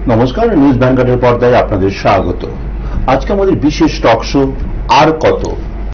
নমস্কার, নিউজ ভ্যানগার্ডের পর্দায় আপনাদের স্বাগত। আজকে আমাদের বিশেষ টক শো আর কত,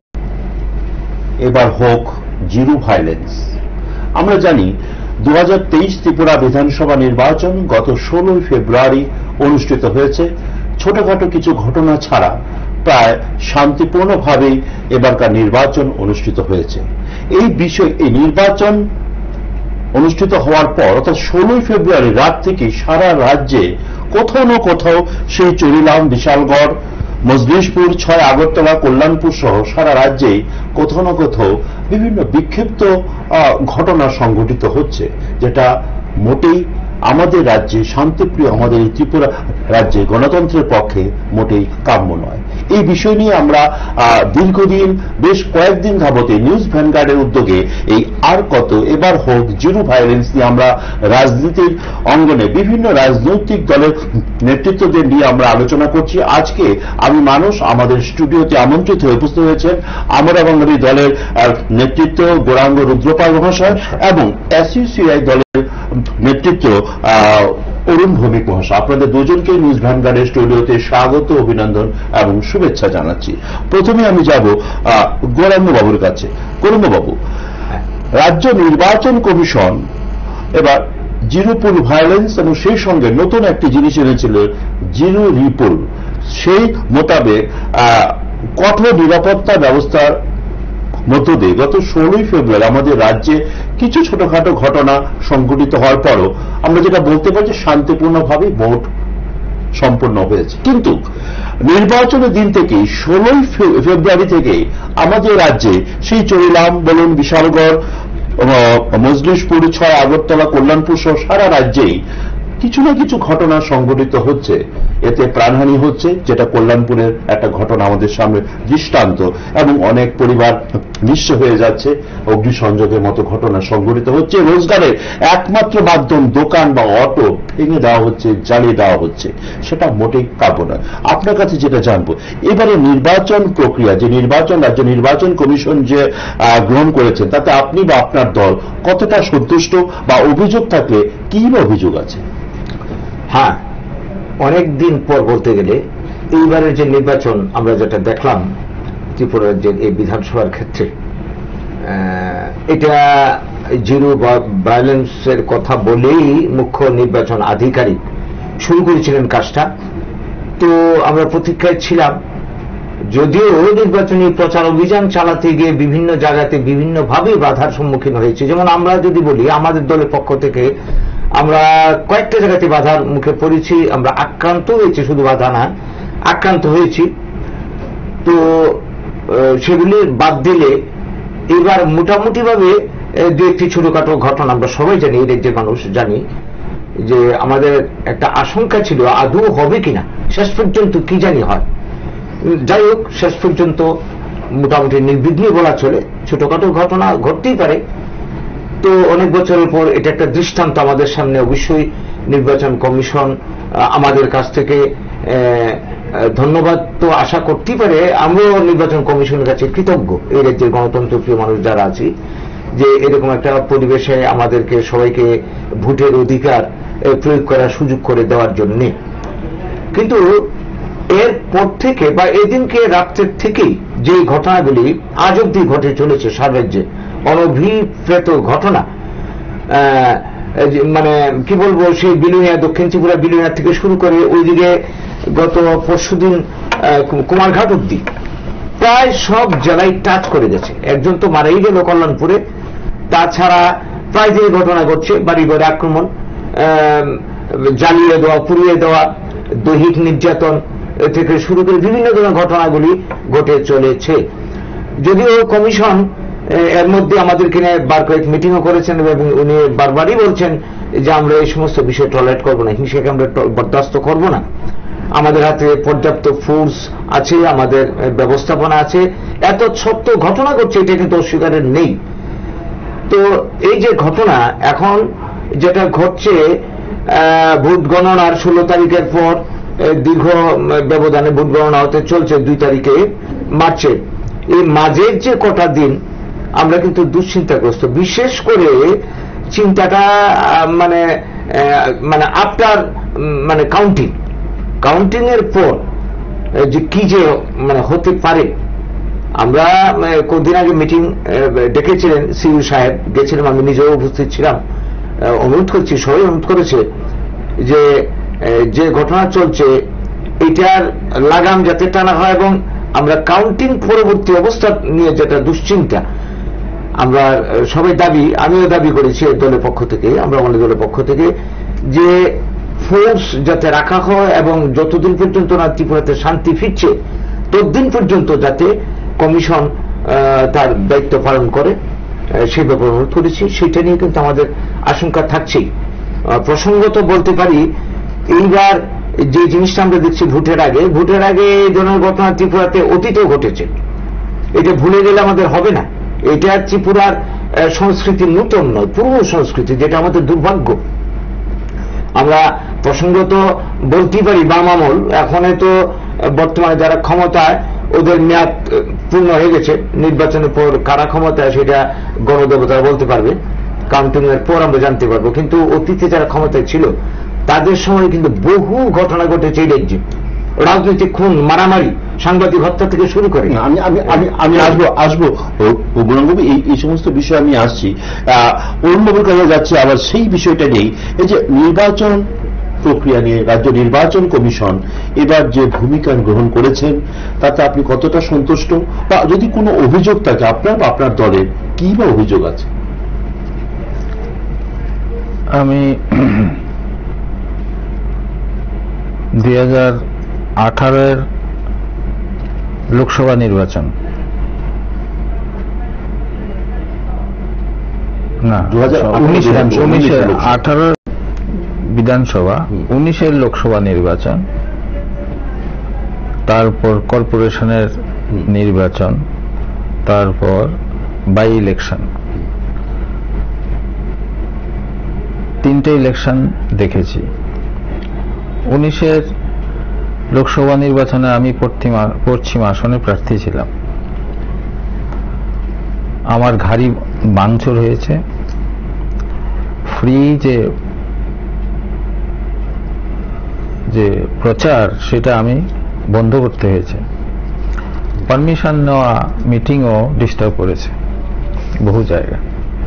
এবার হোক জিরো ভায়োলেন্স। আমরা জানি 2023 ত্রিপুরা বিধানসভা নির্বাচন গত 16 ফেব্রুয়ারি অনুষ্ঠিত হয়েছে। ছোটখাটো কিছু ঘটনা ছাড়া প্রায় শান্তিপূর্ণভাবেই এবারকার নির্বাচন অনুষ্ঠিত হয়েছে। এই নির্বাচন অনুষ্ঠিত হওয়ার পর অর্থাৎ 16 ফেব্রুয়ারি রাত থেকে সারা রাজ্যে কোথাও না কোথাও সেই চরিলাম, বিশালগড়, মজলিশপুর, 6 আগরতলা, কল্যাণপুর সহ সারা রাজ্যে কোথাও না কোথাও বিভিন্ন বিক্ষিপ্ত ঘটনা সংঘটিত হচ্ছে, যেটা মোটেই আমাদের রাজ্যে, শান্তিপ্রিয় আমাদের এই ত্রিপুরা রাজ্যে গণতন্ত্রের পক্ষে মোটেই কাম্য নয়। এই বিষয় নিয়ে আমরা দীর্ঘদিন বেশ কয়েকদিন যাবতে নিউজ ভ্যানগার্ডের উদ্যোগে এই আর কত, এবার হোক জিরো ভায়োলেন্স নিয়ে আমরা রাজনীতির অঙ্গনে বিভিন্ন রাজনৈতিক দলের নেতৃত্বদের নিয়ে আমরা আলোচনা করছি। আজকে আমি মানুষ আমাদের স্টুডিওতে আমন্ত্রিত হয়ে উপস্থিত হয়েছেন আমরা বাঙালি দলের নেতৃত্ব গৌরাঙ্গ রুদ্রপাল মহাশয় এবং এসইউসিআই দলের নেতৃত্ব অরুণ ভৌমিক মহাশয়। আপনাদের দুজনকে নিউজ ভ্যানগার্ডের স্টুডিওতে স্বাগত, অভিনন্দন এবং শুভেচ্ছা জানাচ্ছি। প্রথমে আমি যাব গৌরাঙ্গ বাবুর কাছে। গৌরাঙ্গ বাবু, রাজ্য নির্বাচন কমিশন এবার জিরো পুল ভায়োলেন্স এবং সেই সঙ্গে নতুন একটি জিনিস এনেছিল জিরো রিপুল। সেই মোতাবেক কঠোর নিরাপত্তা ব্যবস্থার মধ্য দিয়ে গত 16 ফেব্রুয়ারি আমাদের রাজ্যে কিছু ছোটখাটো ঘটনা সংঘটিত হওয়ার পরও আমরা যেটা বলতে পারি শান্তিপূর্ণভাবে ভোট সম্পন্ন হয়েছে। কিন্তু নির্বাচনের দিন থেকে 16 ফেব্রুয়ারি থেকে আমাদের রাজ্যে সেই চরিলাম বলুন, বিশালগড়, মজলিশপুর, 6 আগরতলা, কল্যাণপুর সহ সারা রাজ্যেই কিছু না কিছু ঘটনা সংঘটিত হচ্ছে। এতে প্রাণহানি হচ্ছে, যেটা কল্যাণপুরের একটা ঘটনা আমাদের সামনে দৃষ্টান্ত, এবং অনেক পরিবার নিঃস্ব হয়ে যাচ্ছে। অগ্নিসংযোগের মতো ঘটনা সংঘটিত হচ্ছে। রোজগারের একমাত্র মাধ্যম দোকান বা অটো ভেঙে দেওয়া হচ্ছে, জ্বালিয়ে দেওয়া হচ্ছে। সেটা মোটেই কাম্য নয়। আপনার কাছে যেটা জানবো, এবারে নির্বাচন প্রক্রিয়া, যে রাজ্য নির্বাচন কমিশন যে গ্রহণ করেছে, তাতে আপনি বা আপনার দল কতটা সন্তুষ্ট, বা অভিযোগ থাকলে কি বা অভিযোগ আছে? হ্যাঁ, অনেক দিন পর বলতে গেলে এইবারের যে নির্বাচন আমরা যেটা দেখলাম ত্রিপুরা রাজ্যের এই বিধানসভার ক্ষেত্রে, এটা জিরো ভায়োলেন্সের কথা বলেই মুখ্য নির্বাচন আধিকারিক শুরু করেছিলেন কাজটা। তো আমরা প্রতীক্ষায় ছিলাম। যদিও নির্বাচনী প্রচার অভিযান চালাতে গিয়ে বিভিন্ন জায়গাতে বিভিন্নভাবে বাধার সম্মুখীন হয়েছে। যেমন আমরা যদি বলি, আমাদের দলের পক্ষ থেকে আমরা কয়েকটা জায়গাতে বাধার মুখে পড়েছি, আমরা আক্রান্ত হয়েছি, শুধু বাধা না, আক্রান্ত হয়েছি। তো সেগুলি বাদ দিলে এবার মোটামুটি ভাবে দু একটি ছোটখাটো ঘটনা আমরা সবাই জানি, এই রাজ্যের মানুষ জানি, যে আমাদের একটা আশঙ্কা ছিল আদৌ হবে কিনা, শেষ পর্যন্ত কি জানি হয়। যাই হোক, শেষ পর্যন্ত মোটামুটি নির্বিঘ্নে বলা চলে। ছোটখাটো ঘটনা ঘটতেই পারে। তো অনেক বছরের পর এটা একটা দৃষ্টান্ত আমাদের সামনে। অবশ্যই নির্বাচন কমিশন আমাদের কাছ থেকে ধন্যবাদ তো আশা করতেই পারে। আমরাও নির্বাচন কমিশনের কাছে কৃতজ্ঞ, এই রাজ্যের গণতন্ত্রপ্রিয় মানুষ যারা আছি, যে এরকম একটা পরিবেশে আমাদেরকে সবাইকে ভোটের অধিকার প্রয়োগ করার সুযোগ করে দেওয়ার জন্য। কিন্তু এরপর থেকে বা এদিনকে রাত্রের থেকেই যে ঘটনাগুলি আজ অব্দি ঘটে চলেছে সারা রাজ্যে, অনভিপ্রেত ঘটনা, মানে কি বলবো, সেই বিলুনিয়া, দক্ষিণ ত্রিপুরা বিলুনিয়া থেকে শুরু করে ওইদিকে গত পরশুদিন কুমারঘাট অব্দি প্রায় সব জেলায় টাচ করে গেছে। একজন তো মারাই গেল কল্যাণপুরে। তাছাড়া প্রায় যে ঘটনা ঘটছে, বাড়িঘরে আক্রমণ, জ্বালিয়ে দেওয়া, পুড়িয়ে দেওয়া, দৈহিক নির্যাতন থেকে শুরু করে বিভিন্ন ধরনের ঘটনাগুলি ঘটে চলেছে। যদিও কমিশন এর মধ্যে আমাদেরকে নিয়ে বার কয়েক মিটিংও করেছেন এবং উনি বারবারই বলছেন যে আমরা এই সমস্ত বিষয় টলারেট করবো না, হিংসাকে আমরা বরদাস্ত করব না। আমাদের হাতে পর্যাপ্ত ফোর্স আছে, আমাদের ব্যবস্থাপনা আছে। এত সত্য ঘটনা ঘটছে, এটা কিন্তু অস্বীকারের নেই। তো এই যে ঘটনা এখন যেটা ঘটছে, ভোট গণনার 16 তারিখের পর দীর্ঘ ব্যবধানে ভোট গণনা হতে চলছে 2 তারিখে মার্চে। এই মাঝের যে কটা দিন আমরা কিন্তু দুশ্চিন্তাগ্রস্ত। বিশেষ করে চিন্তাটা মানে আফটার মানে কাউন্টিং এর পর যে কি যে মানে হতে পারে। আমরা কদিন আগে মিটিং ডেকেছিলেন সিইও সাহেব, গেছিলাম, আমি নিজেও উপস্থিত ছিলাম। অনুরোধ করছি, সবাই অনুরোধ করেছে যে ঘটনা চলছে এটার লাগাম যাতে টানা হয়, এবং আমরা কাউন্টিং পরবর্তী অবস্থা নিয়ে যেটা দুশ্চিন্তা, আমরা সবাই আমিও দাবি করেছি দলের পক্ষ থেকে, আমরা আমাদের দলের পক্ষ থেকে, যে ফোর্স যাতে রাখা হয় এবং যতদিন পর্যন্ত না ত্রিপুরাতে শান্তি ফিরছে ততদিন পর্যন্ত যাতে কমিশন তার দায়িত্ব পালন করে, সেই ব্যাপারে অনুরোধ করেছি। সেটা নিয়ে কিন্তু আমাদের আশঙ্কা থাকছেই। প্রসঙ্গত বলতে পারি, এইবার যে জিনিসটা আমরা দেখছি ভোটের আগে এই ধরনের ঘটনা ত্রিপুরাতে অতীতেও ঘটেছে, এটা ভুলে গেলে আমাদের হবে না। এটা ত্রিপুরার সংস্কৃতি নূতন নয়, পুরনো সংস্কৃতি, যেটা আমাদের দুর্ভাগ্য। আমরা প্রসঙ্গত বলতে পারি বাম আমল, এখন তো বর্তমানে যারা ক্ষমতায় ওদের মেয়াদ পূর্ণ হয়ে গেছে, নির্বাচনের পর কারা ক্ষমতায় সেটা গণদেবতারা বলতে পারবে, কাউন্টিং এর পর আমরা জানতে পারবো। কিন্তু অতীতে যারা ক্ষমতায় ছিল তাদের সময় কিন্তু বহু ঘটনা ঘটেছে এই রাজ্যে, রাজনৈতিক খুন, মারামারি, সাংবাদিক হত্যা থেকে শুরু করে। আমি আসবো গৌরাঙ্গবাবু, এই সমস্ত বিষয়ে আমি আসছি। অরুণবাবুর কাছে যাচ্ছে আবার সেই বিষয়টা নেই, এই যে নির্বাচন প্রক্রিয়া নিয়ে রাজ্য নির্বাচন কমিশন এবার যে ভূমিকা গ্রহণ করেছেন তাতে আপনি কতটা সন্তুষ্ট, বা যদি কোনো অভিযোগ থাকে আপনার বা আপনার দলের, কি বা অভিযোগ আছে? আমি 2018 লোকসভা নির্বাচন, না 2018 বিধানসভা, 19 লোকসভা নির্বাচন, তারপর কর্পোরেশনের নির্বাচন, তারপর বাই ইলেকশন, 3টে ইলেকশন দেখেছি। 19 লোকসভা নির্বাচনে আমি পশ্চিম আসনে প্রার্থী ছিলাম। আমার ঘাড়ি ভাঙচুর হয়েছে, ফ্রি যে প্রচার সেটা আমি বন্ধ করতে হয়েছে। পারমিশন নেওয়া মিটিংও ডিস্টার্ব করেছে বহু জায়গায়।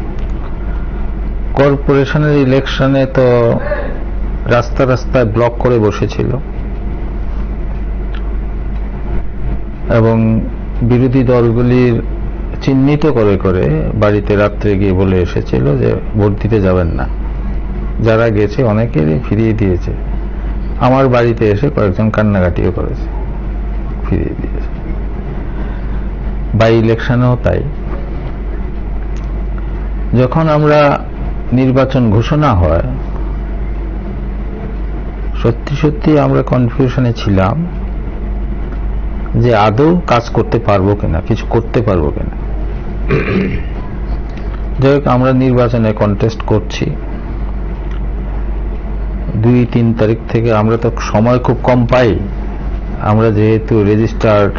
কর্পোরেশনের ইলেকশনে তো রাস্তায় ব্লক করে বসেছিল, এবং বিরোধী দলগুলির চিহ্নিত করে বাড়িতে রাত্রে গিয়ে বলে এসেছিল যে ভোট দিতে যাবেন না। যারা গেছে অনেকেরই ফিরিয়ে দিয়েছে। আমার বাড়িতে এসে কয়েকজন কান্নাকাটিও করেছে, ফিরিয়ে দিয়েছে। বাই ইলেকশনেও তাই। যখন আমরা নির্বাচন ঘোষণা হয়, সত্যি আমরা কনফিউশনে ছিলাম যে আদৌ কাজ করতে পারবো কিনা, কিছু করতে পারবো কিনা। যাই হোক, আমরা নির্বাচনে কন্টেস্ট করছি। 2-3 তারিখ থেকে আমরা তো সময় খুব কম পাই। আমরা যেহেতু রেজিস্টার্ড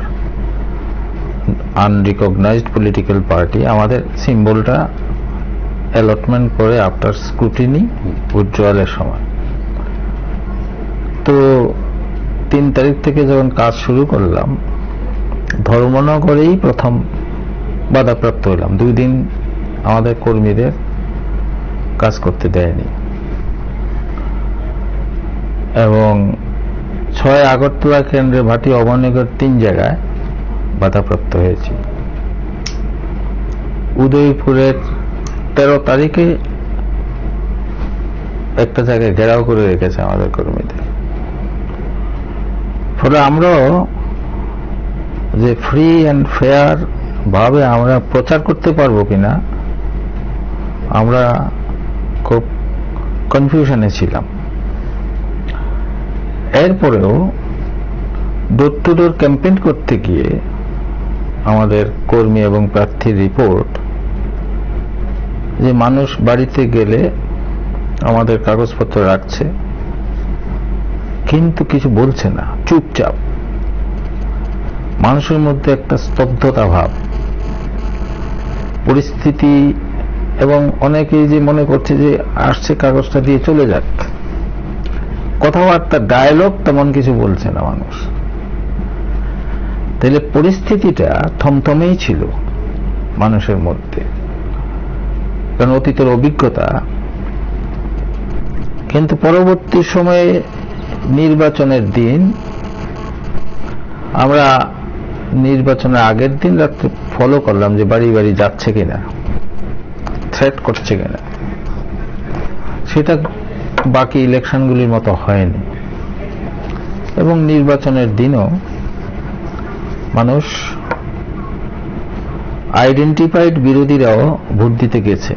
আনরিকগনাইজড পলিটিক্যাল পার্টি, আমাদের সিম্বলটা অ্যালটমেন্ট করে আফটার স্ক্রুটিনি উইথড্রয়ালের সময়। তো 3 তারিখ থেকে যখন কাজ শুরু করলাম, ধর্মনগরেই প্রথম বাধাপ্রাপ্ত হলাম। 2 দিন আমাদের কর্মীদের কাজ করতে দেয়নি, এবং 6 আগরতলা কেন্দ্রে, ভাটি, অভয়নগর 3 জায়গায় বাধাপ্রাপ্ত হয়েছি। উদয়পুরের 13 তারিখে একটা জায়গায় ঘেরাও করে রেখেছে আমাদের কর্মীদের। ফলে আমরাও যে ফ্রি অ্যান্ড ফেয়ার ভাবে আমরা প্রচার করতে পারবো কিনা, আমরা খুব কনফিউশনে ছিলাম। এরপরেও ডোর টু ডোর ক্যাম্পেইন করতে গিয়ে আমাদের কর্মী এবং প্রার্থীর রিপোর্ট যে মানুষ বাড়িতে গেলে আমাদের কাগজপত্র রাখছে, কিন্তু কিছু বলছে না, চুপচাপ। মানুষের মধ্যে একটা স্তব্ধতা ভাব, পরিস্থিতি, এবং অনেকেই যে মনে করছে যে আসছে কাগজটা দিয়ে চলে যাক। কথাবার্তা ডায়ালগ তেমন কিছু বলছে না মানুষ। তাহলে পরিস্থিতিটা থমথমেই ছিল মানুষের মধ্যে, কারণ অতীতের অভিজ্ঞতা। কিন্তু পরবর্তী সময়ে নির্বাচনের দিন, আমরা নির্বাচনের আগের দিন রাত্রে ফলো করলাম যে বাড়ি বাড়ি যাচ্ছে কিনা, থ্রেট করছে কিনা। সেটা বাকি ইলেকশনগুলির মতো হয়নি, এবং নির্বাচনের দিনও মানুষ আইডেন্টিফাইড বিরোধীরাও ভোট দিতে গেছে।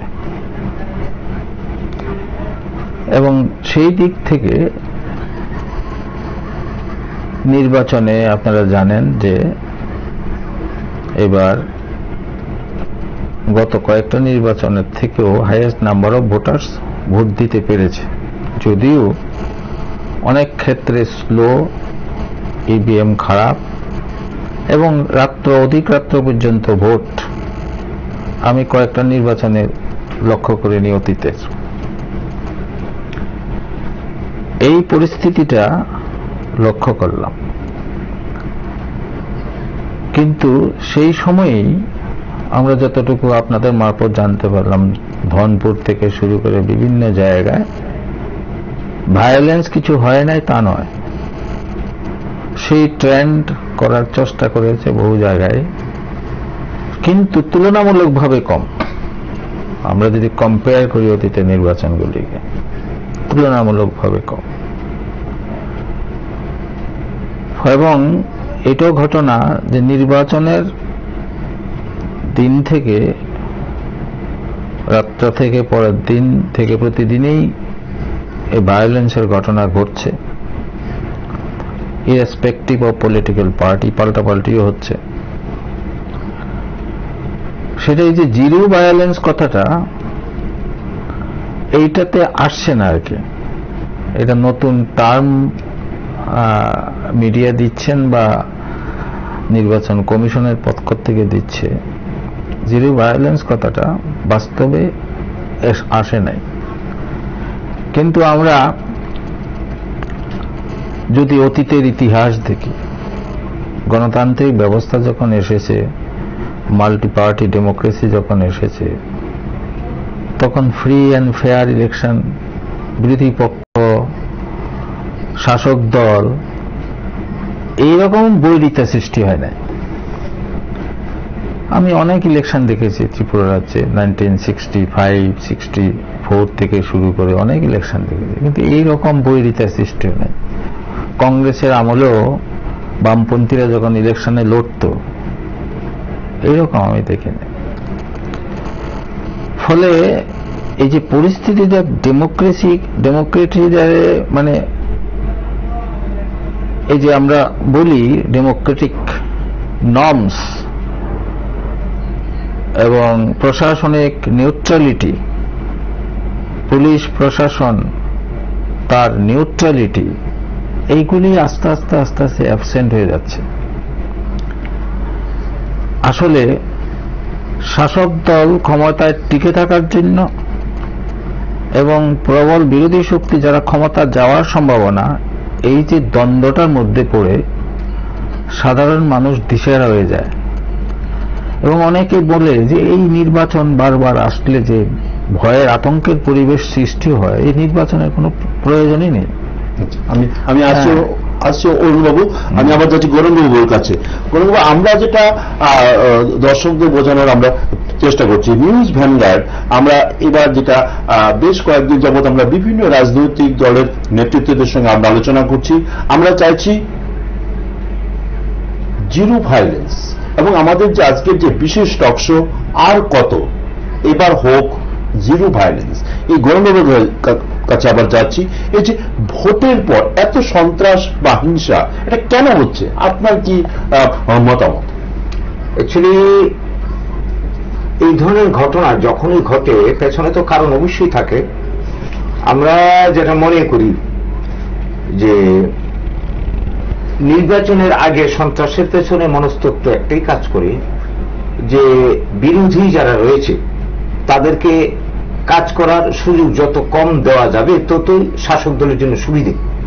এবং সেই দিক থেকে নির্বাচনে আপনারা জানেন যে এবার গত কয়েকটা নির্বাচনের থেকেও highest number of voters vote দিতে পেরেছে, যদিও অনেক ক্ষেত্রে স্লো, ইভিএম খারাপ, এবং অধিক রাত্র পর্যন্ত ভোট আমি কয়েকটা নির্বাচনে লক্ষ্য করিনি অতীতের। এই পরিস্থিতিটা লক্ষ্য করলাম। কিন্তু সেই সময়েই আমরা যতটুকু আপনাদের মারফত জানতে পারলাম, ধনপুর থেকে শুরু করে বিভিন্ন জায়গায় ভায়োলেন্স কিছু হয় নাই তা নয়, সেই ট্রেন্ড করার চেষ্টা করেছে বহু জায়গায়, কিন্তু তুলনামূলকভাবে কম। আমরা যদি কম্পেয়ার করি অতীতের নির্বাচনগুলিকে, তুলনামূলকভাবে কম। এবং এটাও ঘটনা যে নির্বাচনের দিন থেকে, রাত্র থেকে পরের দিন থেকে প্রতিদিনই এই ভায়োলেন্সের ঘটনা ঘটছে, ইরেসপেক্টিভ অফ পলিটিক্যাল পার্টি, পাল্টাপাল্টিও হচ্ছে। সেটাই যে জিরো ভায়োলেন্স কথাটা এইটাতে আসছে না আর কি। এটা নতুন টার্ম মিডিয়া দিচ্ছেন বা নির্বাচন কমিশনের পক্ষ থেকে দিচ্ছে। জিরো ভায়োলেন্স কথাটা বাস্তবে আসে নাই। কিন্তু আমরা যদি অতীতের ইতিহাস দেখি, গণতান্ত্রিক ব্যবস্থা যখন এসেছে, মাল্টি পার্টি ডেমোক্রেসি যখন এসেছে, তখন ফ্রি অ্যান্ড ফেয়ার ইলেকশন, বিরোধী পক্ষ, শাসক দল, এইরকম বৈরিতা সৃষ্টি হয় নাই। আমি অনেক ইলেকশন দেখেছি ত্রিপুরা রাজ্যে, 1965, 64 থেকে শুরু করে অনেক ইলেকশন দেখেছি, কিন্তু এইরকম বৈরিতা সৃষ্টি হয় নাই। কংগ্রেসের আমলেও বামপন্থীরা যখন ইলেকশনে লড়ত, এইরকম আমি দেখিনি। ফলে এই যে পরিস্থিতিটা ডেমোক্রেটিক মানে এই যে আমরা বলি ডেমোক্রেটিক নর্মস এবং প্রশাসনিক নিউট্রালিটি, পুলিশ প্রশাসন তার নিউট্রালিটি, এইগুলি আস্তে আস্তে আস্তে আস্তে অ্যাবসেন্ট হয়ে যাচ্ছে। আসলে শাসক দল ক্ষমতায় টিকে থাকার জন্য এবং প্রবল বিরোধী শক্তি যারা ক্ষমতা যাওয়ার সম্ভাবনা, এই যে দ্বন্দ্বটার মধ্যে পড়ে সাধারণ মানুষ দিশেহারা হয়ে যায়। এবং অনেকে বলে যে এই নির্বাচন বারবার আসলে যে ভয়ের আতঙ্কের পরিবেশ সৃষ্টি হয়, এই নির্বাচনের কোনো প্রয়োজনই নেই। আমি আসছি অরুণবাবু, আমি আবার যাচ্ছি গৌরঙ্গবাবুর কাছে। গৌরঙ্গবাবু, আমরা যেটা দর্শকদের বোঝানোর আমরা চেষ্টা করছি, নিউজ ভ্যানগার্ড আমরা এবার যেটা বেশ কয়েকদিন যাবৎ আমরা বিভিন্ন রাজনৈতিক দলের নেতৃত্বদের সঙ্গে আমরা আলোচনা করছি, আমরা চাইছি জিরো ভায়োলেন্স। এবং আমাদের যে আজকের যে বিশেষ টকশো আর কত, এবার হোক জিরো ভায়োলেন্স। এই গৌরঙ্গবাবুর কাছে আবার যাচ্ছি, এই যে ভোটের পর এত সন্ত্রাস বা হিংসা, এটা কেন হচ্ছে, আপনার কি মতামত? অ্যাকচুয়ালি এই ধরনের ঘটনা যখনই ঘটে, পেছনে তো কারণ অবশ্যই থাকে। আমরা যেটা মনে করি যে নির্বাচনের আগে সন্ত্রাসের পেছনে মনস্তত্ত্ব একটাই কাজ করে, যে বিরোধী যারা রয়েছে তাদেরকে কাজ করার সুযোগ যত কম দেওয়া যাবে ততই শাসক দলের জন্য সুবিধে।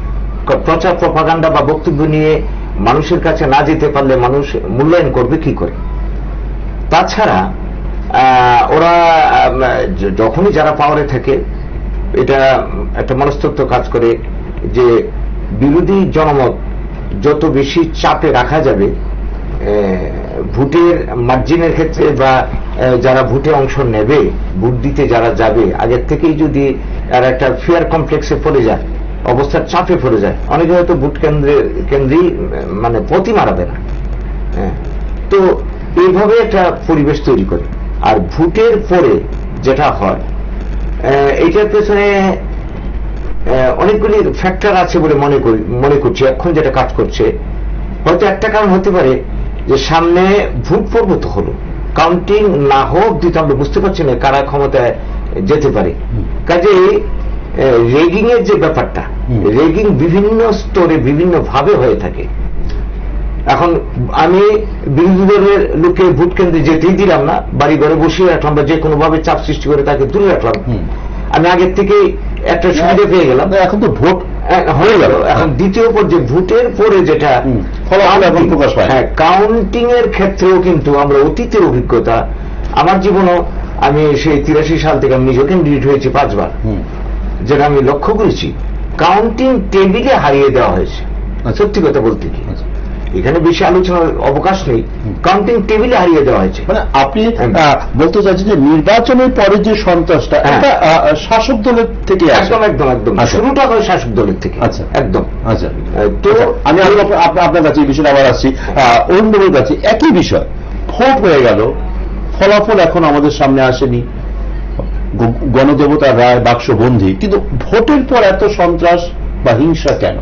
প্রচার প্রপাগান্ডা বা বক্তব্য নিয়ে মানুষের কাছে না যেতে পারলে মানুষ মূল্যায়ন করবে কি করে? তাছাড়া ওরা যখনই যারা পাওয়ারে থাকে এটা একটা মনস্তত্ত্ব কাজ করে যে বিরোধী জনমত যত বেশি চাপে রাখা যাবে ভোটের মার্জিনের ক্ষেত্রে বা যারা ভোটে অংশ নেবে, ভোট দিতে যারা যাবে, আগের থেকেই যদি আর একটা ফিয়ার কমপ্লেক্সে পড়ে যায়, অবস্থার চাপে পড়ে যায়, অনেকে হয়তো ভোট কেন্দ্রেই মানে পথই মারাবে না। তো এইভাবে একটা পরিবেশ তৈরি করে। আর ভোটের পরে যেটা হয় এইটার পেছনে অনেকগুলি ফ্যাক্টর আছে বলে মনে করছি। এখন যেটা কাজ করছে হয়তো একটা কারণ হতে পারে যে সামনে ভোট পর্ব তো হলো, কাউন্টিং না হোক দিতে আমরা বুঝতে পারছি না কারা ক্ষমতায় যেতে পারে। কাজেই রেগিং এর যে ব্যাপারটা, রেগিং বিভিন্ন স্তরে বিভিন্ন ভাবে হয়ে থাকে। এখন আমি বিরোধী দলের লোকে ভোট কেন্দ্রে যেতেই দিলাম না, বাড়ি ঘরে বসিয়ে রাখলাম বা যে কোনো ভাবে চাপ সৃষ্টি করে তাকে দূরে রাখলাম, আমি আগের থেকে একটা সুবিধা পেয়ে গেলাম। এখন তো ভোট হয়ে গেল। এখন দ্বিতীয় পর্যায়ে ভোটের পরে যেটা প্রকাশ পায়, কাউন্টিং এর ক্ষেত্রেও কিন্তু আমরা অতীতের অভিজ্ঞতা, আমার জীবনও আমি সেই 83 সাল থেকে আমি নিজে ক্যান্ডিডেট হয়েছি 5 বার, যেটা আমি লক্ষ্য করেছি কাউন্টিং টেবিলে হারিয়ে দেওয়া হয়েছে। সত্যি কথা বলতে কি এখানে বেশি আলোচনার অবকাশ নেই, কাউন্টিং টেবিলে হারিয়ে দেওয়া হয়েছে। মানে আপনি বলতে চাইছেন যে নির্বাচনের পরে যে সন্ত্রাসটা এটা শাসক দলের থেকে একদম একদম একদম শুরুটা হয় শাসক দলের থেকে। আচ্ছা একদম। আচ্ছা, তো আমি আপনার কাছে এই বিষয়টা আবার আসছি। অরুণবাবুর কাছে একই বিষয়, ভোট হয়ে গেল, ফলাফল এখন আমাদের সামনে আসেনি, গণদেবতার রায় বাক্সবন্দী, কিন্তু ভোটের পর এত সন্ত্রাস বা হিংসা কেন?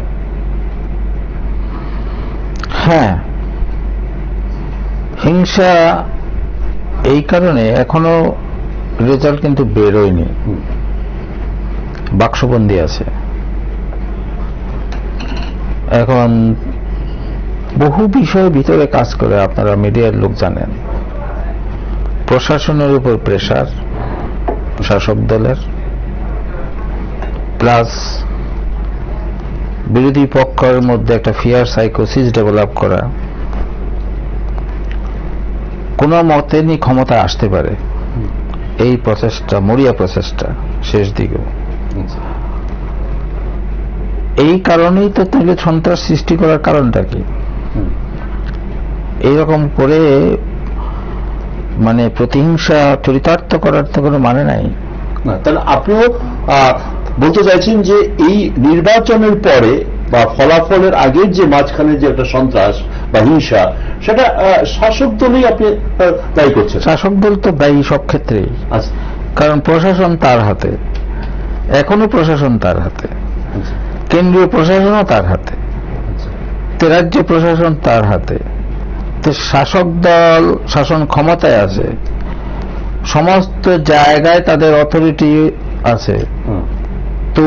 হ্যাঁ, হিংসা এই কারণে এখনো রেজাল্ট কিন্তু বেরোয়নি, বাক্সবন্দী আছে। এখন বহু বিষয় ভিতরে কাজ করে, আপনারা মিডিয়ার লোক জানেন। প্রশাসনের উপর প্রেসার শাসক দলের, প্লাস বিরোধী পক্ষের মধ্যে একটা ফিয়ার সাইকোসিস ডেভেলপ করা, কোন মতে নি ক্ষমতা আসতে পারে, এই প্রচেষ্টা, মরিয়া প্রচেষ্টা শেষ দিকে। এই কারণেই তো তাহলে সন্ত্রাস সৃষ্টি করার কারণটা কি? এইরকম করে মানে প্রতিহিংসা চরিতার্থ করার তো কোনো মানে নাই। তাহলে আপনিও বলতে চাইছেন যে এই নির্বাচনের পরে বা ফলাফলের আগের যে মাঝখানে যে একটা সন্ত্রাস বা হিংসা, সেটা শাসক দলই আপনি দায়ী করছেন? শাসক দল তো দায়ী সব ক্ষেত্রেই, কারণ প্রশাসন তার হাতে, এখনো প্রশাসন তার হাতে, কেন্দ্রীয় প্রশাসনও তার হাতে, রাজ্য প্রশাসন তার হাতে। তো শাসক দল শাসন ক্ষমতায় আছে, সমস্ত জায়গায় তাদের অথরিটি আছে, তো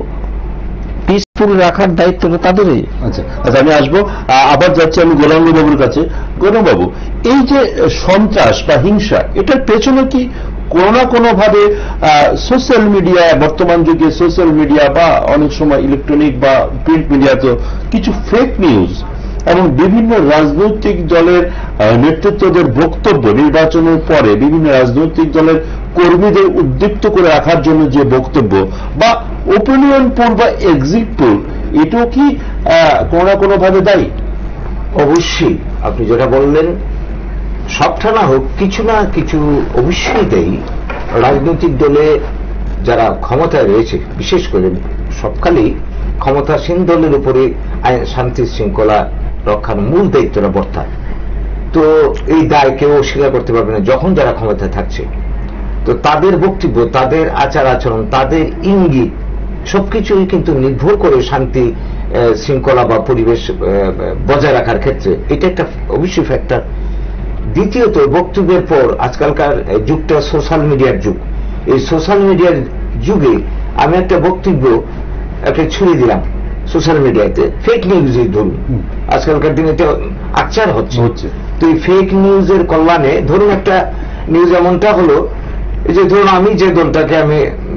পিসফুল রাখার দায়িত্বটা তাদেরই। আচ্ছা, আমি আসবো, আবার যাচ্ছি আমি গোলাঙ্গবাবুর কাছে। গোলাঙ্গবাবু, এই যে সন্ত্রাস বা হিংসা, এটার পেছনে কি কোনো না কোনো ভাবে সোশ্যাল মিডিয়া, বর্তমান যুগে সোশ্যাল মিডিয়া বা অনেক সময় ইলেকট্রনিক বা প্রিন্ট মিডিয়াতে কিছু ফেক নিউজ এবং বিভিন্ন রাজনৈতিক দলের নেতৃত্বদের বক্তব্য, নির্বাচনের পরে বিভিন্ন রাজনৈতিক দলের কর্মীদের উদ্দীপ্ত করে রাখার জন্য যে বক্তব্য বা ওপিনিয়ন পোল বা এক্সিট পোল, এটাও কি কোনো না কোনো ভাবে দায়ী? অবশ্যই আপনি যেটা বললেন, সবটা না হোক কিছু না কিছু অবশ্যই দেয়। রাজনৈতিক দলে যারা ক্ষমতায় রয়েছে, বিশেষ করে সবখানেই ক্ষমতাসীন দলের উপরে শান্তি শৃঙ্খলা রক্ষার মূল দায়িত্বটা বর্তায়। তো এই দায় কেউ অস্বীকার করতে পারবে না যখন যারা ক্ষমতায় থাকছে। তো তাদের বক্তব্য, তাদের আচার আচরণ, তাদের ইঙ্গিত সবকিছুই কিন্তু নির্ভর করে শান্তি শৃঙ্খলা বা পরিবেশ বজায় রাখার ক্ষেত্রে। এটা একটা অবশ্যই ফ্যাক্টর। দ্বিতীয়ত, বক্তব্যের পর আজকালকার যুগটা সোশ্যাল মিডিয়ার যুগ। এই সোশ্যাল মিডিয়ার যুগে আমি একটা বক্তব্য একটা ছুড়ে দিলাম সোশ্যাল মিডিয়াতে, ফেক নিউজের ধরুন, আজকালকার দিনে তো আচার হচ্ছে। তো এই ফেক নিউজের কল্যাণে ধরুন একটা নিউজ এমনটা হলো যে ধরুন আমি যে দলটাকে আমি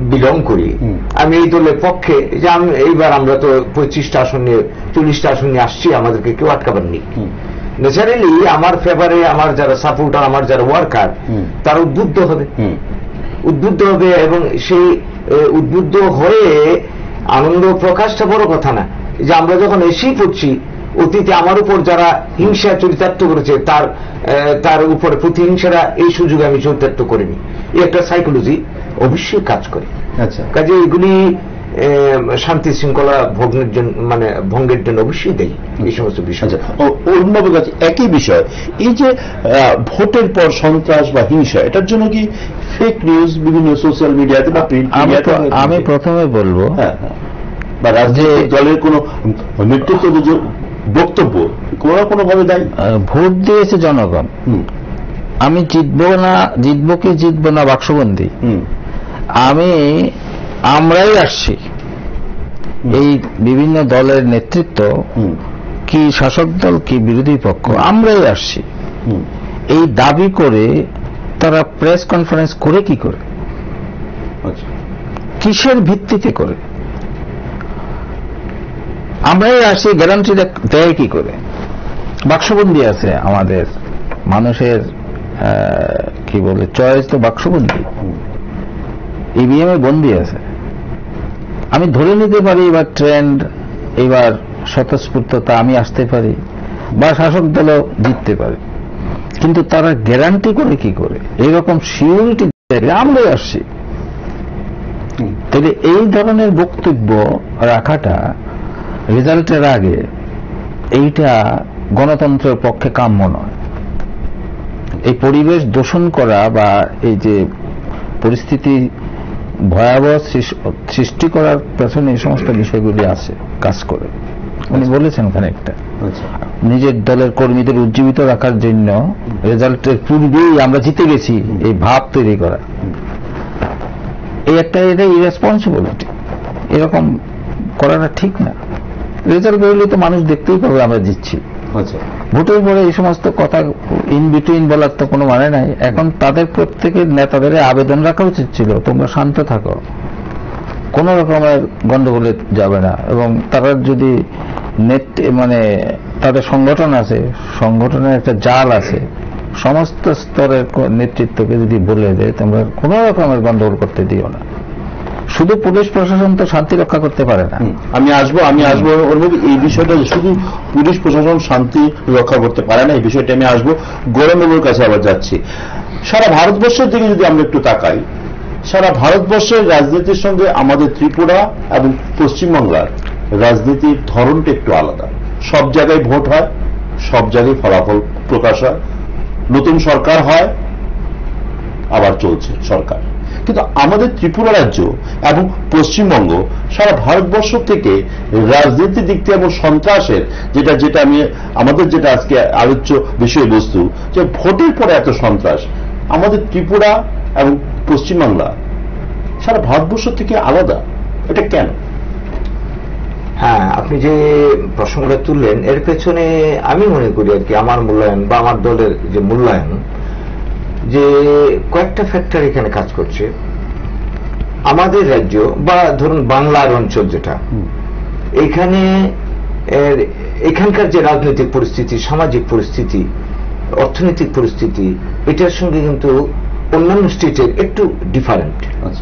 বিলং করি, আমি এই দলের পক্ষে যে এইবার আমরা তো 25টা আসন নিয়ে 40টা আসন নিয়ে আসছি, আমাদেরকে কেউ আটকাবার নেই। ন্যাচারালি আমার ফেভারে আমার যারা সাপোর্টার, আমার যারা ওয়ার্কার, তারা উদ্বুদ্ধ হবে এবং সেই উদ্বুদ্ধ হয়ে আনন্দ প্রকাশটা বড় কথা না, যে আমরা যখন এসেই পড়ছি অতীতে আমার উপর যারা হিংসা চরিতার্থ করেছে তার উপরে প্রতিহিংসারা এই সুযোগে আমি চরিতার্থ করিনি, এই একটা সাইকোলজি অবশ্যই কাজ করে। আচ্ছা, কাজে এগুলি শান্তি শৃঙ্খলা ভঙ্গের জন্য অবশ্যই দেয় এই সমস্ত বিষয়। অরুণবাবুর কাছে একই বিষয়, এই যে ভোটের পর সন্ত্রাস বা হিংসা, এটার জন্য কি ফেক নিউজ বিভিন্ন সোশ্যাল মিডিয়াতে বা প্রিন্ট মিডিয়াতে? আমি প্রথমে বলবো বা রাজনৈতিক দলের কোন নেতৃত্ব বক্তব্য কোনো ভাবে দেয়। ভোট দিয়েছে জনগণ, আমি জিতবো না বাক্সবন্দী, আমরাই আসছি, এই বিভিন্ন দলের নেতৃত্ব কি শাসক দল কি বিরোধী পক্ষ, আমরাই আসছি এই দাবি করে তারা প্রেস কনফারেন্স করে কি করে, কিসের ভিত্তিতে করে? আমরাই আসছি গ্যারান্টি দেয় কি করে? বাক্সবন্দী আছে আমাদের মানুষের, কি বলে চয়েস তো বাক্সবন্দী, ইভিএম এ বন্দী আছে। আমি ধরে নিতে পারি এবার ট্রেন্ড, এবার স্বতঃস্ফূর্ততা আমি আসতে পারি বা শাসক দলও জিততে পারে, কিন্তু তারা গ্যারান্টি করে কি করে? এইরকম সিউরিটি আমরাই আসছি। তাহলে এই ধরনের বক্তব্য রাখাটা রেজাল্টের আগে, এইটা গণতন্ত্রের পক্ষে কাম্য নয়। এই পরিবেশ দূষণ করা বা এই যে পরিস্থিতি ভয়াবহ সৃষ্টি করার পেছনে এই সমস্ত বিষয়গুলি আছে, কাজ করে। উনি বলেছেন খানিকটা নিজের দলের কর্মীদের উজ্জীবিত রাখার জন্য রেজাল্টের পূর্বেই আমরা জিতে গেছি এই ভাব তৈরি করা, এটা ইরেসপন্সিবিলিটি। এরকম করাটা ঠিক না। রেজাল্ট বেরোলে তো মানুষ দেখতেই পাবে আমরা জিতছি। ভোটের পরে এই সমস্ত কথা ইন বিটুইন বলার তো কোনো মানে নাই। এখন তাদের প্রত্যেকের নেতাদের আবেদন রাখা উচিত ছিল, তোমরা শান্ত থাকো, কোন রকমের গন্ডগোলে যাবে না, এবং তারা যদি তাদের সংগঠন আছে, সংগঠনের একটা জাল আছে, সমস্ত স্তরের নেতৃত্বকে যদি বলে দেয় তোমরা কোন রকমের গন্ডগোল করতে দিও না। শুধু পুলিশ প্রশাসন তো শান্তি রক্ষা করতে পারে না। আমি আসবো এই বিষয়টা, শুধু পুলিশ প্রশাসন শান্তি রক্ষা করতে পারে না এই বিষয়টা আমি আসবো। গৌরববাবুর কাছে আবার যাচ্ছি। সারা ভারতবর্ষের দিকে যদি আমরা একটু তাকাই, সারা ভারতবর্ষের রাজনীতির সঙ্গে আমাদের ত্রিপুরা এবং পশ্চিমবাংলার রাজনীতির ধরনটা একটু আলাদা। সব জায়গায় ভোট হয়, সব জায়গায় ফলাফল প্রকাশ হয়, নতুন সরকার হয়, আবার চলছে সরকার। কিন্তু আমাদের ত্রিপুরা রাজ্য এবং পশ্চিমবঙ্গ সারা ভারতবর্ষ থেকে রাজনীতির দিক থেকে এবং সন্ত্রাসের যেটা আমাদের যেটা আজকে আলোচ্য বিষয়বস্তু, যে ভোটের পরে এত সন্ত্রাস, আমাদের ত্রিপুরা এবং পশ্চিমবাংলা সারা ভারতবর্ষ থেকে আলাদা, এটা কেন? হ্যাঁ, আপনি যে প্রসঙ্গটা তুললেন এর পেছনে আমি মনে করি আর কি, আমার মূল্যায়ন বা আমার দলের যে মূল্যায়ন, যে কয়েকটা ফ্যাক্টর এখানে কাজ করছে। আমাদের রাজ্য বা ধরুন বাংলার অঞ্চল যেটা, এখানকার যে রাজনৈতিক পরিস্থিতি, সামাজিক পরিস্থিতি, অর্থনৈতিক পরিস্থিতি, এটার সঙ্গে কিন্তু অন্যান্য স্টেটের একটু ডিফারেন্ট,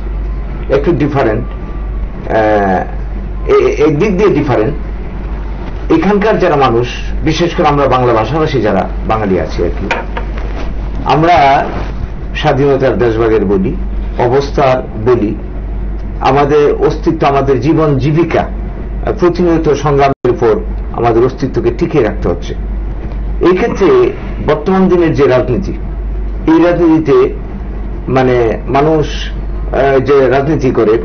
একদিক দিয়ে ডিফারেন্ট। এখানকার যারা মানুষ, বিশেষ করে আমরা বাংলা ভাষাভাষী যারা বাঙালি আছি আর কি, আমরা স্বাধীনতার দেশভাগের বলি, অবস্থার বলি, আমাদের অস্তিত্ব, আমাদের জীবন জীবিকা প্রতিনিয়ত সংগ্রামের উপর আমাদের অস্তিত্বকে টিকিয়ে রাখতে হচ্ছে। এই ক্ষেত্রে বর্তমান দিনের যে রাজনীতি, এই রাজনীতিতে মানুষ যে রাজনীতি করে,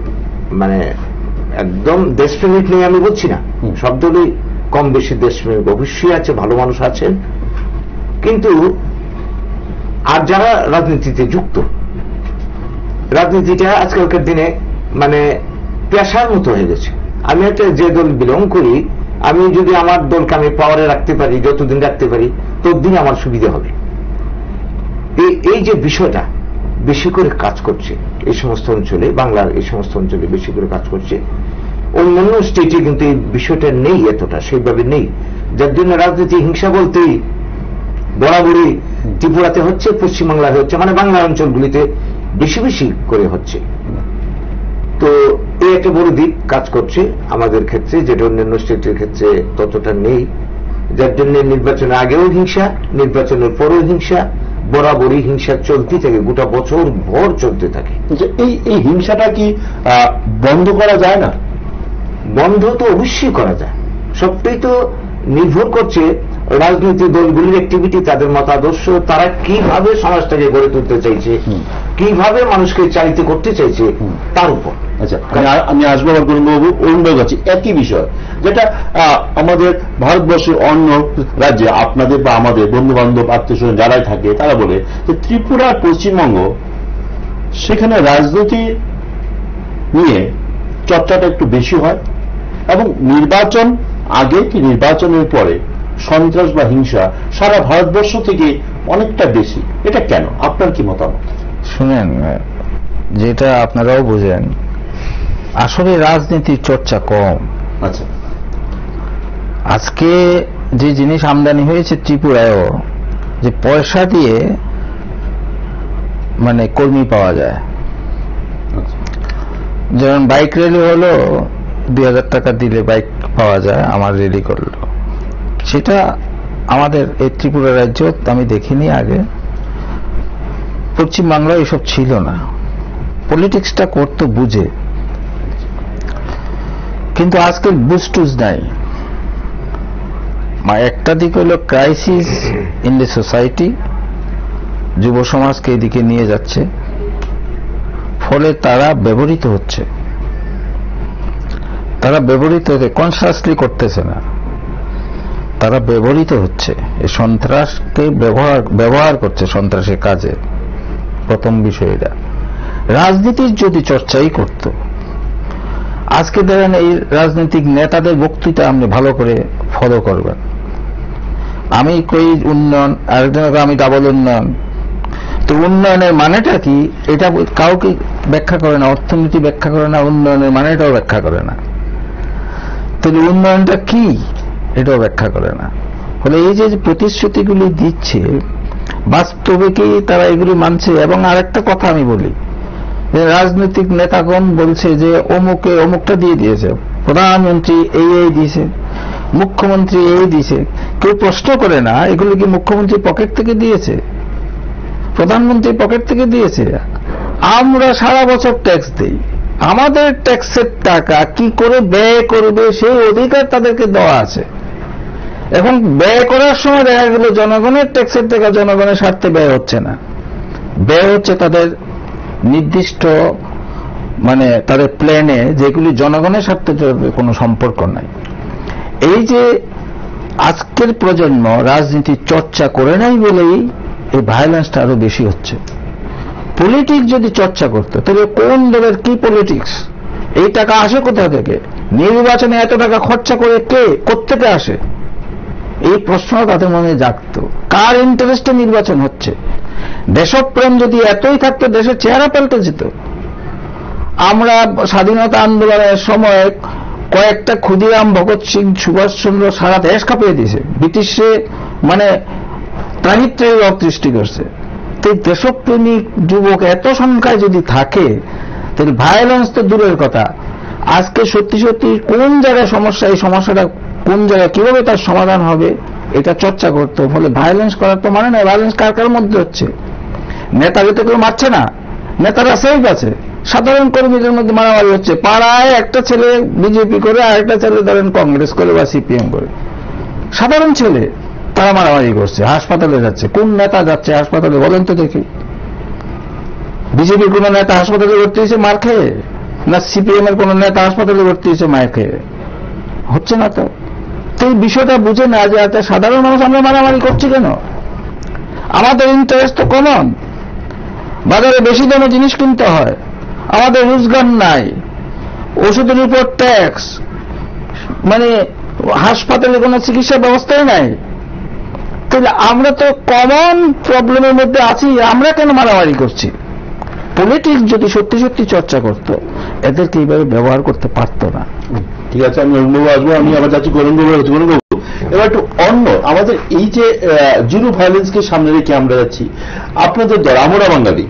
একদম দেশপ্রেমিক নেই আমি বলছি না, সব দলই কম বেশি দেশপ্রেমিক অবশ্যই আছে, ভালো মানুষ আছেন, কিন্তু আর যারা রাজনীতিতে যুক্ত, রাজনীতিটা আজকালকার দিনে পেশার মতো হয়ে গেছে। আমি একটা যে দল বিলং করি, আমি যদি আমার দলকে আমি পাওয়ারে রাখতে পারি, যতদিন রাখতে পারি ততদিন আমার সুবিধা হবে, এই যে বিষয়টা বেশি করে কাজ করছে। এই সমস্ত অঞ্চলে, বাংলার এই সমস্ত অঞ্চলে বেশি করে কাজ করছে। অন্যান্য স্টেটে কিন্তু এই বিষয়টা নেই, এতটা সেইভাবে নেই, যার জন্য রাজনীতি হিংসা বলতেই বরাবরই ত্রিপুরাতে হচ্ছে, পশ্চিমবাংলায় হচ্ছে, মানে বাংলা অঞ্চলগুলিতে বেশি বেশি করে হচ্ছে। তো এই একটা বড় দিক কাজ করছে আমাদের ক্ষেত্রে, যেটা অন্যান্য স্টেটের ক্ষেত্রে ততটা নেই, যার জন্য নির্বাচনের আগেও হিংসা, নির্বাচনের পরেও হিংসা, বরাবরই হিংসা চলতে থাকে, গোটা বছর ভর চলতে থাকে। এই হিংসাটা কি বন্ধ করা যায় না? বন্ধ তো অবশ্যই করা যায়, সবটাই তো নির্ভর করছে রাজনৈতিক দলগুলির অ্যাক্টিভিটি, তাদের মতাদর্শ, তারা কিভাবে সমাজটাকে গড়ে তুলতে চাইছে, কিভাবে মানুষকে চালিত করতে চাইছে তার উপর। আচ্ছা, আমি আসবো আবার অরুণ কাছে একই বিষয়, যেটা আমাদের ভারতবর্ষের অন্য রাজ্যে আপনাদের বা আমাদের বন্ধু বান্ধব আত্মীয় স্বজন যারাই থাকে তারা বলে যে ত্রিপুরা, পশ্চিমবঙ্গ, সেখানে রাজনীতি নিয়ে চর্চাটা একটু বেশি হয় এবং নির্বাচন আগে কি নির্বাচনের পরে সন্ত্রাস বা হিংসা সারা ভারতবর্ষ থেকে অনেকটা বেশি। এটা কেন? আপনার কি মতামত? শুনেন, যেটা আপনারাও বুঝেন, আসলে রাজনীতির চর্চা কম। আচ্ছা, আজকে যে জিনিস আমদানি হয়েছে ত্রিপুরায়ও, যে পয়সা দিয়ে মানে কর্মী পাওয়া যায়, যেমন বাইক র্যালি হলো 2000 টাকা দিলে বাইক পাওয়া যায়, আমার রেডি করলো, সেটা আমাদের এই ত্রিপুরা রাজ্য আমি দেখিনি আগে। পশ্চিমবাংলায় এসব ছিল না, পলিটিক্সটা করতে বুঝে, কিন্তু আজকাল বুঝটুজ নাই। একটা দিক হলো ক্রাইসিস ইন দ্য সোসাইটি, যুব সমাজকে এদিকে নিয়ে যাচ্ছে, ফলে তারা ব্যবহৃত হচ্ছে, তারা ব্যবহৃত হতে কনসাসলি করতেছে না, তারা ব্যবহৃত হচ্ছে, এই সন্ত্রাসকে ব্যবহার করছে সন্ত্রাসের কাজে। প্রথম বিষয় এটা। রাজনীতির যদি চর্চাই করত, আজকে ধরেন এই রাজনৈতিক নেতাদের বক্তৃতা আপনি ভালো করে ফলো করবেন, আমি কই উন্নয়ন, আরেকজন আমি ডাবল উন্নয়ন, তো উন্নয়নের মানেটা কি এটা কাউকে ব্যাখ্যা করে না, অর্থনীতি ব্যাখ্যা করে না, উন্নয়নের মানেটাও ব্যাখ্যা করে না, তাহলে উন্নয়নটা কি এটাও ব্যাখ্যা করে না। ফলে এই যে প্রতিশ্রুতিগুলি দিচ্ছে, বাস্তবে কি তারা এগুলি মানছে? এবং আরেকটা কথা আমি বলি, যে রাজনৈতিক নেতাগণ বলছে যে অমুকে অমুকটা দিয়ে দিয়েছে, প্রধানমন্ত্রী এই দিয়েছে, মুখ্যমন্ত্রী এই দিয়েছে, কেউ প্রশ্ন করে না এগুলো কি মুখ্যমন্ত্রী পকেট থেকে দিয়েছে, প্রধানমন্ত্রী পকেট থেকে দিয়েছে? আমরা সারা বছর ট্যাক্স দেই, আমাদের ট্যাক্সের টাকা কি করে ব্যয় করবে সেই অধিকার তাদেরকে দেওয়া আছে। এখন ব্যয় করার সময় দেখা গেল জনগণের ট্যাক্সের টাকা জনগণের স্বার্থে ব্যয় হচ্ছে না, ব্যয় হচ্ছে তাদের নির্দিষ্ট মানে তাদের প্ল্যানে, যেগুলি জনগণের স্বার্থে কোনো সম্পর্ক নাই। এই যে আজকের প্রজন্ম রাজনীতির চর্চা করে নাই বলেই এই ভায়োলেন্সটা আরো বেশি হচ্ছে। পলিটিক্স যদি চর্চা করতে, তাহলে কোন দলের কি পলিটিক্স, এই টাকা আসে কোথা থেকে, নির্বাচনে এত টাকা খরচা করে কে কোত্থেকে আসে, এই প্রশ্ন তাদের মনে জাগত। কার ইন্টারেস্টে নির্বাচন হচ্ছে? দেশপ্রেম যদি এতই থাকতো, দেশের চেহারা পাল্টে যেত। আমরা স্বাধীনতা আন্দোলনের সময় কয়েকটা ক্ষুদিরাম, ভগৎ সিং, সুভাষচন্দ্র সারা দেশ কাঁপিয়ে দিয়েছে, ব্রিটিশে মানে ত্রাহিত্রের রব সৃষ্টি করছে। তো দেশপ্রেমিক যুবক এত সংখ্যায় যদি থাকে, তাহলে ভায়োলেন্স তো দূরের কথা, আজকে সত্যি সত্যি কোন জায়গায় সমস্যা, এই সমস্যাটা কোন জায়গায় কিভাবে তার সমাধান হবে এটা চর্চা করতে। ফলে ভায়োলেন্স করার তো মানে না। ভায়োলেন্স কার কার মধ্যে হচ্ছে? নেতাকে তো কেউ মারছে না, নেতারা সেফ আছে, সাধারণ কর্মীদের মধ্যে মারামারি হচ্ছে। পাড়ায় একটা ছেলে বিজেপি করে, আরেকটা ছেলে ধরেন কংগ্রেস করে বা সিপিএম করে, সাধারণ ছেলে, তারা মারামারি করছে, হাসপাতালে যাচ্ছে। কোন নেতা যাচ্ছে হাসপাতালে বলেন তো দেখি? বিজেপির কোন নেতা হাসপাতালে ভর্তি হয়েছে মার খেয়ে? না সিপিএম এর কোন নেতা হাসপাতালে ভর্তি হয়েছে মায়ের খেয়ে? হচ্ছে না তো। এই বিষয়টা বুঝে না যে আচ্ছা সাধারণ মানুষ আমরা মারামারি করছি কেন? আমাদের ইন্টারেস্ট তো কমন, বাজারে বেশি দামে জিনিস কিনতে হয়, আমাদের রোজগার নাই, ওষুধের উপর ট্যাক্স, মানে হাসপাতালে কোনো চিকিৎসা ব্যবস্থাই নাই। তাহলে আমরা তো কমন প্রবলেমের মধ্যে আছি, আমরা কেন মারামারি করছি? পলিটিক্স যদি সত্যি সত্যি চর্চা করত, এদেরকে এইভাবে ব্যবহার করতে পারতো না। ঠিক আছে, আমি অরুণবাবু আসবো, আমি আবার যাচ্ছি গৌরবাবু। এবার একটু অন্য আমাদের এই যে জিরো ভায়োলেন্সকে সামনে রেখে আমরা যাচ্ছি, আপনাদের দল আমরা বাঙালি,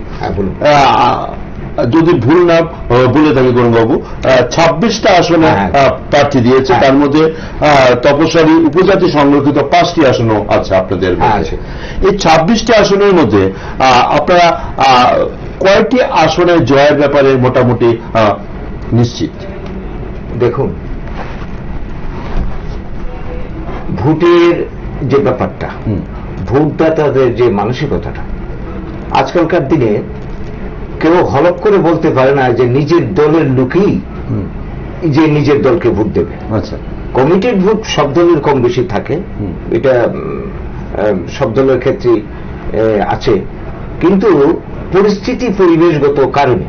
যদি ভুল না বলে থাকি গৌরবাবু, 26টা আসনে প্রার্থী দিয়েছে, তার মধ্যে তপস্যারী উপজাতি সংরক্ষিত 5টি আসনও আছে আপনাদের। এই 26টি আসনের মধ্যে আপনারা কয়টি আসনে জয়ের ব্যাপারে মোটামুটি নিশ্চিত? দেখুন, ভোটের যে ব্যাপারটা, ভোটদাতাদের যে মানসিকতাটা, আজকালকার দিনে কেউ হলপ করে বলতে পারে না যে নিজের দলের লোকই যে নিজের দলকে ভোট দেবে। আচ্ছা, কমিটেড ভোট সব দলের কম বেশি থাকে, এটা সব দলের ক্ষেত্রে আছে, কিন্তু পরিস্থিতি পরিবেশগত কারণে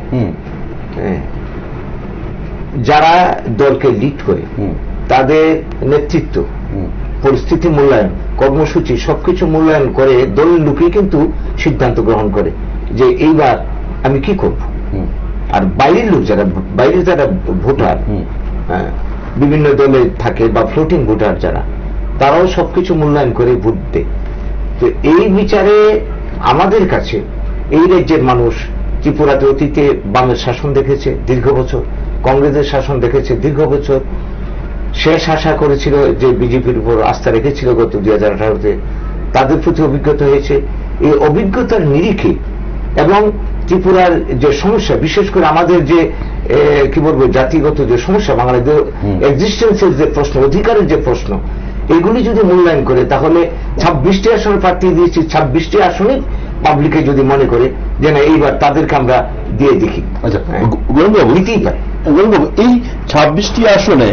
যারা দলকে লিড করে তাদের নেতৃত্ব, পরিস্থিতি মূল্যায়ন, কর্মসূচি সবকিছু মূল্যায়ন করে দলের লোকই কিন্তু সিদ্ধান্ত গ্রহণ করে যে এইবার আমি কি করব। আর বাইরের লোক যারা, বাইরের যারা ভোটার বিভিন্ন দলে থাকে বা ফ্লোটিং ভোটার যারা, তারাও সবকিছু মূল্যায়ন করে ভোট দেয়। তো এই বিচারে আমাদের কাছে এই রাজ্যের মানুষ ত্রিপুরাতে অতীতে বামের শাসন দেখেছে দীর্ঘ বছর, কংগ্রেসের শাসন দেখেছে দীর্ঘ বছর, শেষ আশা করেছিল যে বিজেপির উপর আস্থা রেখেছিল গত 2018-তে, তাদের প্রতি অভিজ্ঞতা হয়েছে। এই অভিজ্ঞতার নিরিখে এবং ত্রিপুরার যে সমস্যা, বিশেষ করে আমাদের যে কি বলবো জাতিগত যে সমস্যা, বাঙালিদের এক্সিস্টেন্সের যে প্রশ্ন, অধিকারের যে প্রশ্ন, এগুলি যদি মূল্যায়ন করে, তাহলে 26টি আসনে প্রার্থী দিয়েছি, 26টি আসনে পাবলিকে যদি মনে করে যে না এইবার তাদেরকে আমরা দিয়ে দেখি। আচ্ছা গৌরবাবু, এই 26টি আসনে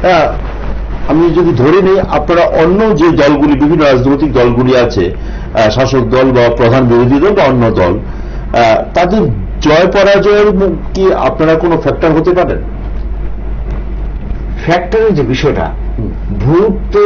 আমি যদি ধরে নিই, আপনারা অন্য যে দলগুলি, বিভিন্ন রাজনৈতিক দলগুলি আছে, শাসক দল বা প্রধান বিরোধী দল বা অন্য দল, তাদের জয় পরাজয়ের কি আপনারা কোনো ফ্যাক্টর হতে পারেন? ফ্যাক্টরের যে বিষয়টা, ভোট তো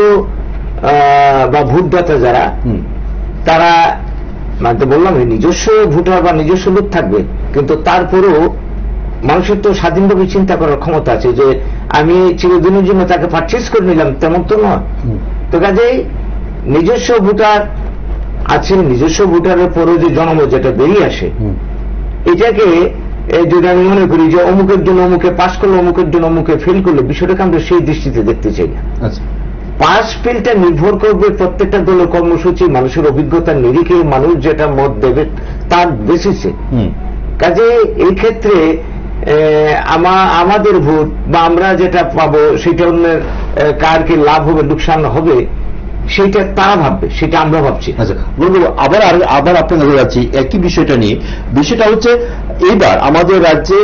বা ভোটদাতা যারা, তারা মানে বললাম নিজস্ব ভোটার বা নিজস্ব লোক থাকবে, কিন্তু তারপরেও মানুষের তো স্বাধীনভাবে চিন্তা করার ক্ষমতা আছে যে আমি চিরদিনের জন্য তাকে পারচেজ করে নিলাম, তেমন তো নয়। তো কাজেই নিজস্ব ভোটার আছে, নিজস্ব ভোটারের পরেও যে জনমত যেটা বেরিয়ে আসে, এটাকে যদি আমি মনে করি যে অমুকের জন্য অমুকে পাশ করলো, অমুকের জন্য অমুকে ফেল করলো, বিষয়টাকে আমরা সেই দৃষ্টিতে দেখতে চাই না। পাস ফেলটা নির্ভর করবে প্রত্যেকটা দলের কর্মসূচি, মানুষের অভিজ্ঞতার নিরিখে, মানুষ যেটা মত দেবে তার বেসিসে। কাজে এই ক্ষেত্রে আমাদের ভোট বা আমরা যেটা পাবো সেটা অন্যের কার কি লাভ হবে লোকসান হবে সেটা তারা ভাববে, সেটা আমরা ভাবছি। আচ্ছা আবার আপনার নজর যাচ্ছি একই বিষয়টা নিয়ে। বিষয়টা হচ্ছে এইবার আমাদের রাজ্যে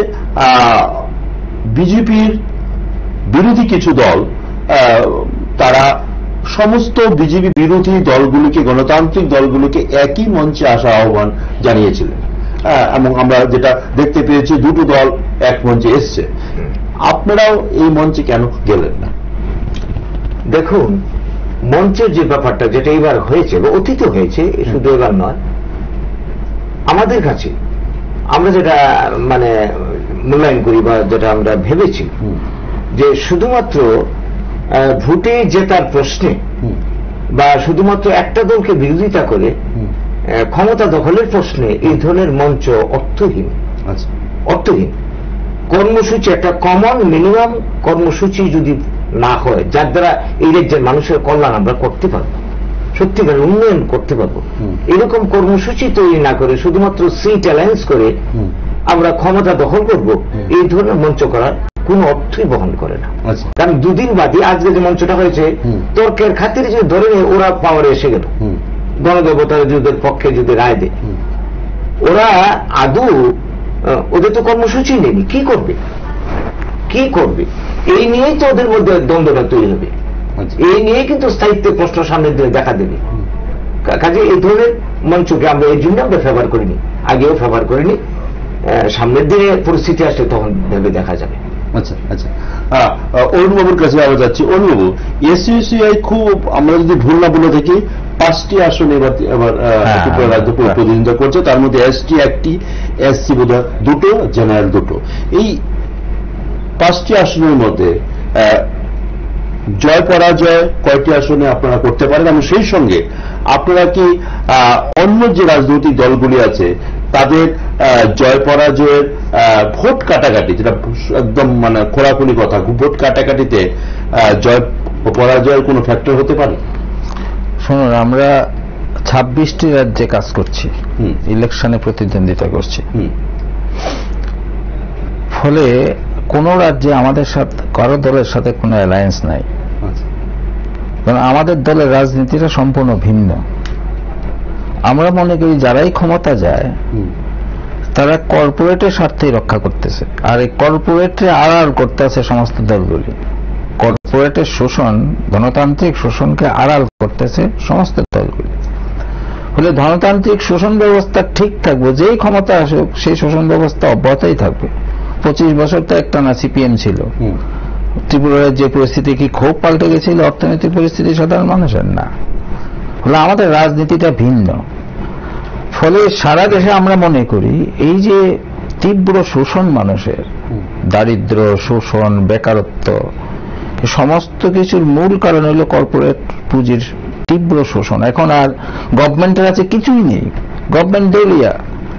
বিজেপির বিরোধী কিছু দল, তারা সমস্ত বিজেপি বিরোধী দলগুলিকে, গণতান্ত্রিক দলগুলিকে একই মঞ্চে আসার আহ্বান জানিয়েছিলেন, এবং আমরা যেটা দেখতে পেয়েছি দুটো দল এক মঞ্চে এসছে। আপনারাও এই মঞ্চে কেন গেলেন না? দেখুন, মঞ্চের যে ব্যাপারটা যেটা এবার হয়েছে বা অতীত হয়েছে, শুধু এবার নয়, আমাদের কাছে আমরা যেটা মানে মূল্যায়ন করি বা যেটা আমরা ভেবেছি যে শুধুমাত্র ভোটে জেতার প্রশ্নে বা শুধুমাত্র একটা দলকে বিরোধিতা করে ক্ষমতা দখলের প্রশ্নে এই ধরনের মঞ্চ অর্থহীন। অর্থহীন কর্মসূচি, একটা কমন মিনিমাম কর্মসূচি যদি না হয় যার দ্বারা এই রাজ্যের মানুষের কল্যাণ আমরা করতে পারবো, সত্যিকার উন্নয়ন করতে পারবো, এরকম কর্মসূচি তৈরি না করে শুধুমাত্র সিট অ্যালায়েন্স করে আমরা ক্ষমতা দখল করব, এই ধরনের মঞ্চ করার কোন অর্থই বহন করে না। কারণ দুদিন বাদে আজকে যে মঞ্চটা হয়েছে, তর্কের খাতিরে যদি ধরে নিয়ে ওরা পাওয়ারে এসে গেল, গণদেবতার যুদ্ধের পক্ষে যদি রায় দেয়, ওরা আদৌ ওদের তো কর্মসূচি নেই, কি করবে কি করবে, এই নিয়েই তো ওদের মধ্যে দ্বন্দ্বটা তৈরি হবে, এই নিয়ে কিন্তু স্থায়িত্বের প্রশ্ন সামনের দিনে দেখা দেবে। কাজে এই ধরনের মঞ্চকে আমরা এই জন্য আমরা ফেভার করিনি, আগেও ফেভার করিনি, সামনের দিনে পরিস্থিতি আসলে তখন ভেবে দেখা যাবে। আচ্ছা আচ্ছা, অরুণবাবুর কাছে আবার যাচ্ছি। অরুণবাবু, এসইউসিআই খুব, আমরা যদি ভুল না বলে থাকি, 5টি আসনে এবার ত্রিপুরা রাজ্য প্রতিনিধিত্ব করছে, তার মধ্যে এসটি 1টি, এসসি বোধহয় 2টো, জেনারেল 2টো। এই 5টি আসনের মধ্যে জয় পরাজয় কয়টি আসনে আপনারা করতে পারেন, এবং সেই সঙ্গে আপনারা কি অন্য যে রাজনৈতিক দলগুলি আছে তাদের জয় পরাজয়ের ভোট কাটাকাটি, যেটা একদম মানে খোলাখুলি কথা, ভোট কাটাকাটিতে জয় পরাজয়ের কোনো ফ্যাক্টর হতে পারে? শুনুন, আমরা 26টি রাজ্যে কাজ করছি, ইলেকশনে প্রতিদ্বন্দ্বিতা করছি, ফলে কোন রাজ্যে আমাদের সাথে কারো দলের সাথে কোনো অ্যালায়েন্স নাই, কারণ আমাদের দলের রাজনীতিটা সম্পূর্ণ ভিন্ন। আমরা মনে করি যারাই ক্ষমতা যায় তারা কর্পোরেটের স্বার্থেই রক্ষা করতেছে, আর এই কর্পোরেটে আড়াল করতেছে সমস্ত দলগুলি। কর্পোরেটের শোষণ, ধনতান্ত্রিক শোষণকে আড়াল করতেছে সমস্ত দলগুলি। ফলে ধনতান্ত্রিক শোষণ ব্যবস্থা ঠিক থাকবে, যেই ক্ষমতা আসুক সেই শোষণ ব্যবস্থা অব্যাহতই থাকবে। 25 বছর তো একটানা সিপিএম ছিল। ত্রিপুরার যে পরিস্থিতি কি খুব পাল্টে গেছিল অর্থনৈতিক পরিস্থিতি সাধারণ মানুষের? না। ফলে আমাদের রাজনীতিটা ভিন্ন। ফলে সারা দেশে আমরা মনে করি এই যে তীব্র শোষণ, মানুষের দারিদ্র, শোষণ, বেকারত্ব, সমস্ত কিছুর মূল কারণ হল কর্পোরেট পুঁজির তীব্র শোষণ। এখন আর গভর্নমেন্টের কাছে কিছুই নেই, গভর্নমেন্ট দেউলিয়া,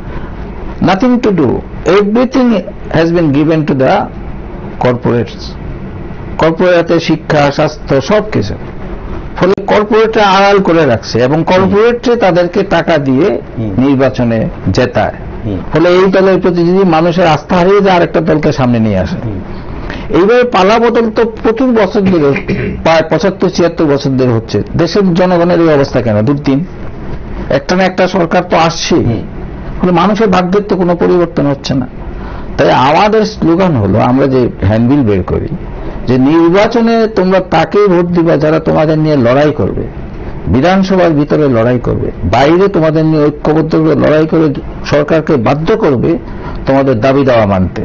nothing to do, everything has been given to the corporates. কর্পোরেটে শিক্ষা, স্বাস্থ্য সবকিছু। ফলে কর্পোরেটরা আড়াল করে রাখছে এবং কর্পোরেটে তাদেরকে টাকা দিয়ে নির্বাচনে জেতায়। ফলে এই দলের প্রতি যদি মানুষের আস্থা হারিয়ে যায়, আরেকটা দলকে সামনে নিয়ে আসে। এইভাবে পালা বদল তো প্রচুর বছর ধরে, প্রায় 75-76 বছর ধরে হচ্ছে। দেশের জনগণের এই অবস্থা কেন? দুর্দিন, একটা না একটা সরকার তো আসছে, ফলে মানুষের ভাগ্যের তো কোনো পরিবর্তন হচ্ছে না। তাই আমাদের স্লোগান হলো, আমরা যে হ্যান্ডবিল বের করি, যে নির্বাচনে তোমরা তাকেই ভোট দিবা যারা তোমাদের নিয়ে লড়াই করবে, বিধানসভার ভিতরে লড়াই করবে, বাইরে তোমাদের নিয়ে ঐক্যবদ্ধ করে লড়াই করে সরকারকে বাধ্য করবে তোমাদের দাবি দেওয়া মানতে।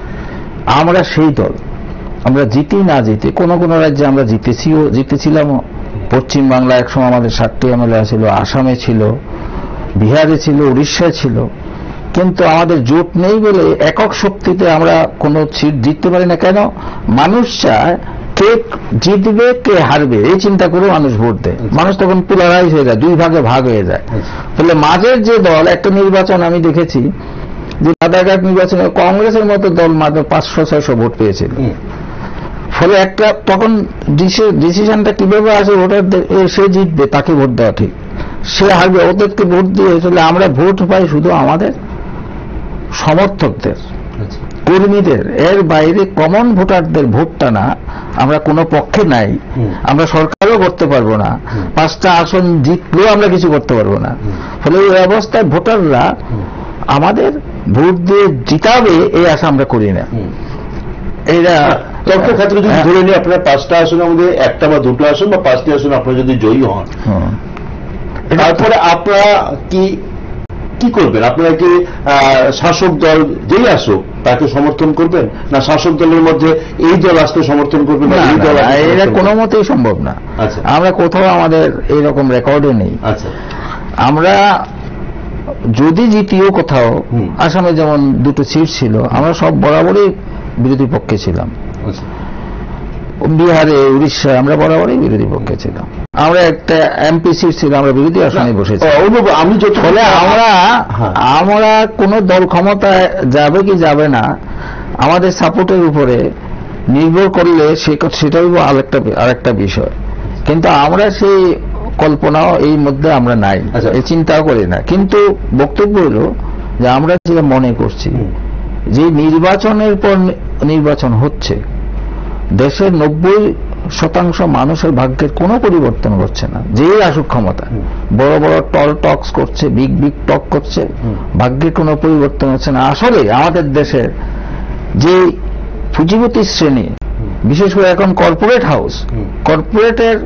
আমরা সেই দল। আমরা জিতি না জিতি, কোন কোন রাজ্যে আমরা জিতেছিলামও। পশ্চিম বাংলা একসময় আমাদের 7টি এমএলএ ছিল, আসামে ছিল, বিহারে ছিল, উড়িষ্যায় ছিল, কিন্তু আমাদের জোট নেই বলে একক শক্তিতে আমরা কোনো সিট জিততে পারি না। কেন? মানুষ চায় কে জিতবে কে হারবে এই চিন্তা করে মানুষ ভোট দেয়। মানুষ তখন পোলারাইজ হয়ে যায়, 2 ভাগে ভাগ হয়ে যায়। ফলে মাঝের যে দল, একটা নির্বাচন আমি দেখেছি যে রাধাঘাট নির্বাচনে কংগ্রেসের মতো দল মাত্র 500-600 ভোট পেয়েছিল। ফলে একটা তখন ডিসিশনটা কিভাবে আসে, ভোটারদের সে জিতবে তাকে ভোট দেওয়া ঠিক, সে হারবে ওদেরকে ভোট দিয়ে। আসলে আমরা ভোট পাই শুধু আমাদের সমর্থকদের, কর্মীদের, এর বাইরে কমন ভোটারদের ভোটটা না। আমরা কোনো পক্ষে নাই, আমরা সরকারও করতে পারবো না, 5টা আসন জিতলেও আমরা কিছু করতে পারবো না। ফলে এই অবস্থায় ভোটাররা আমাদের ভোট দিয়ে জিতাবে এই আশা আমরা করি না। এরা তর্ক ক্ষেত্রে যদি ধরে নিই, আপনার 5টা আসনের মধ্যে 1টা বা 2টো আসন বা 5টি আসন আপনারা যদি জয়ী হন, তারপরে আপনারা কি করবেন? আপনারা কি শাসক দল যেই আসুক তাকে সমর্থন করবেন, না শাসক দলের মধ্যে এই দল আসতে সমর্থন করবেন? এটা কোনো মতেই সম্ভব না। আমরা কোথাও আমাদের এইরকম রেকর্ডে নেই। আমরা যদি জিতিও কোথাও, আসামে যেমন 2টো সিট ছিল, আমরা সব বরাবরই বিরোধী পক্ষে ছিলাম। বিহারে, উড়িষ্যায় আমরা বরাবরই বিরোধী পক্ষে ছিলাম। আমরা একটা এমপি সিট ছিল, আমরা বিরোধী আসনে বসেছি। ফলে আমরা কোন দল ক্ষমতায় যাবে কি যাবে না আমাদের সাপোর্টের উপরে নির্ভর করলে সেটাই আরেকটা বিষয়। কিন্তু আমরা সেই কল্পনাও এই মধ্যে আমরা নাই, এই চিন্তাও করি না। কিন্তু বক্তব্য হল যে আমরা যেটা মনে করছি যে নির্বাচনের পর নির্বাচন হচ্ছে, দেশের 90% মানুষের ভাগ্যের কোনো পরিবর্তন করছে না। যেই আসুক ক্ষমতা, বড় বড় টক্স করছে, বিগ টক করছে, ভাগ্যের কোনো পরিবর্তন হচ্ছে না। আসলে আমাদের দেশের যে পুঁজিপতি শ্রেণী, বিশেষ করে এখন কর্পোরেট হাউস, কর্পোরেটের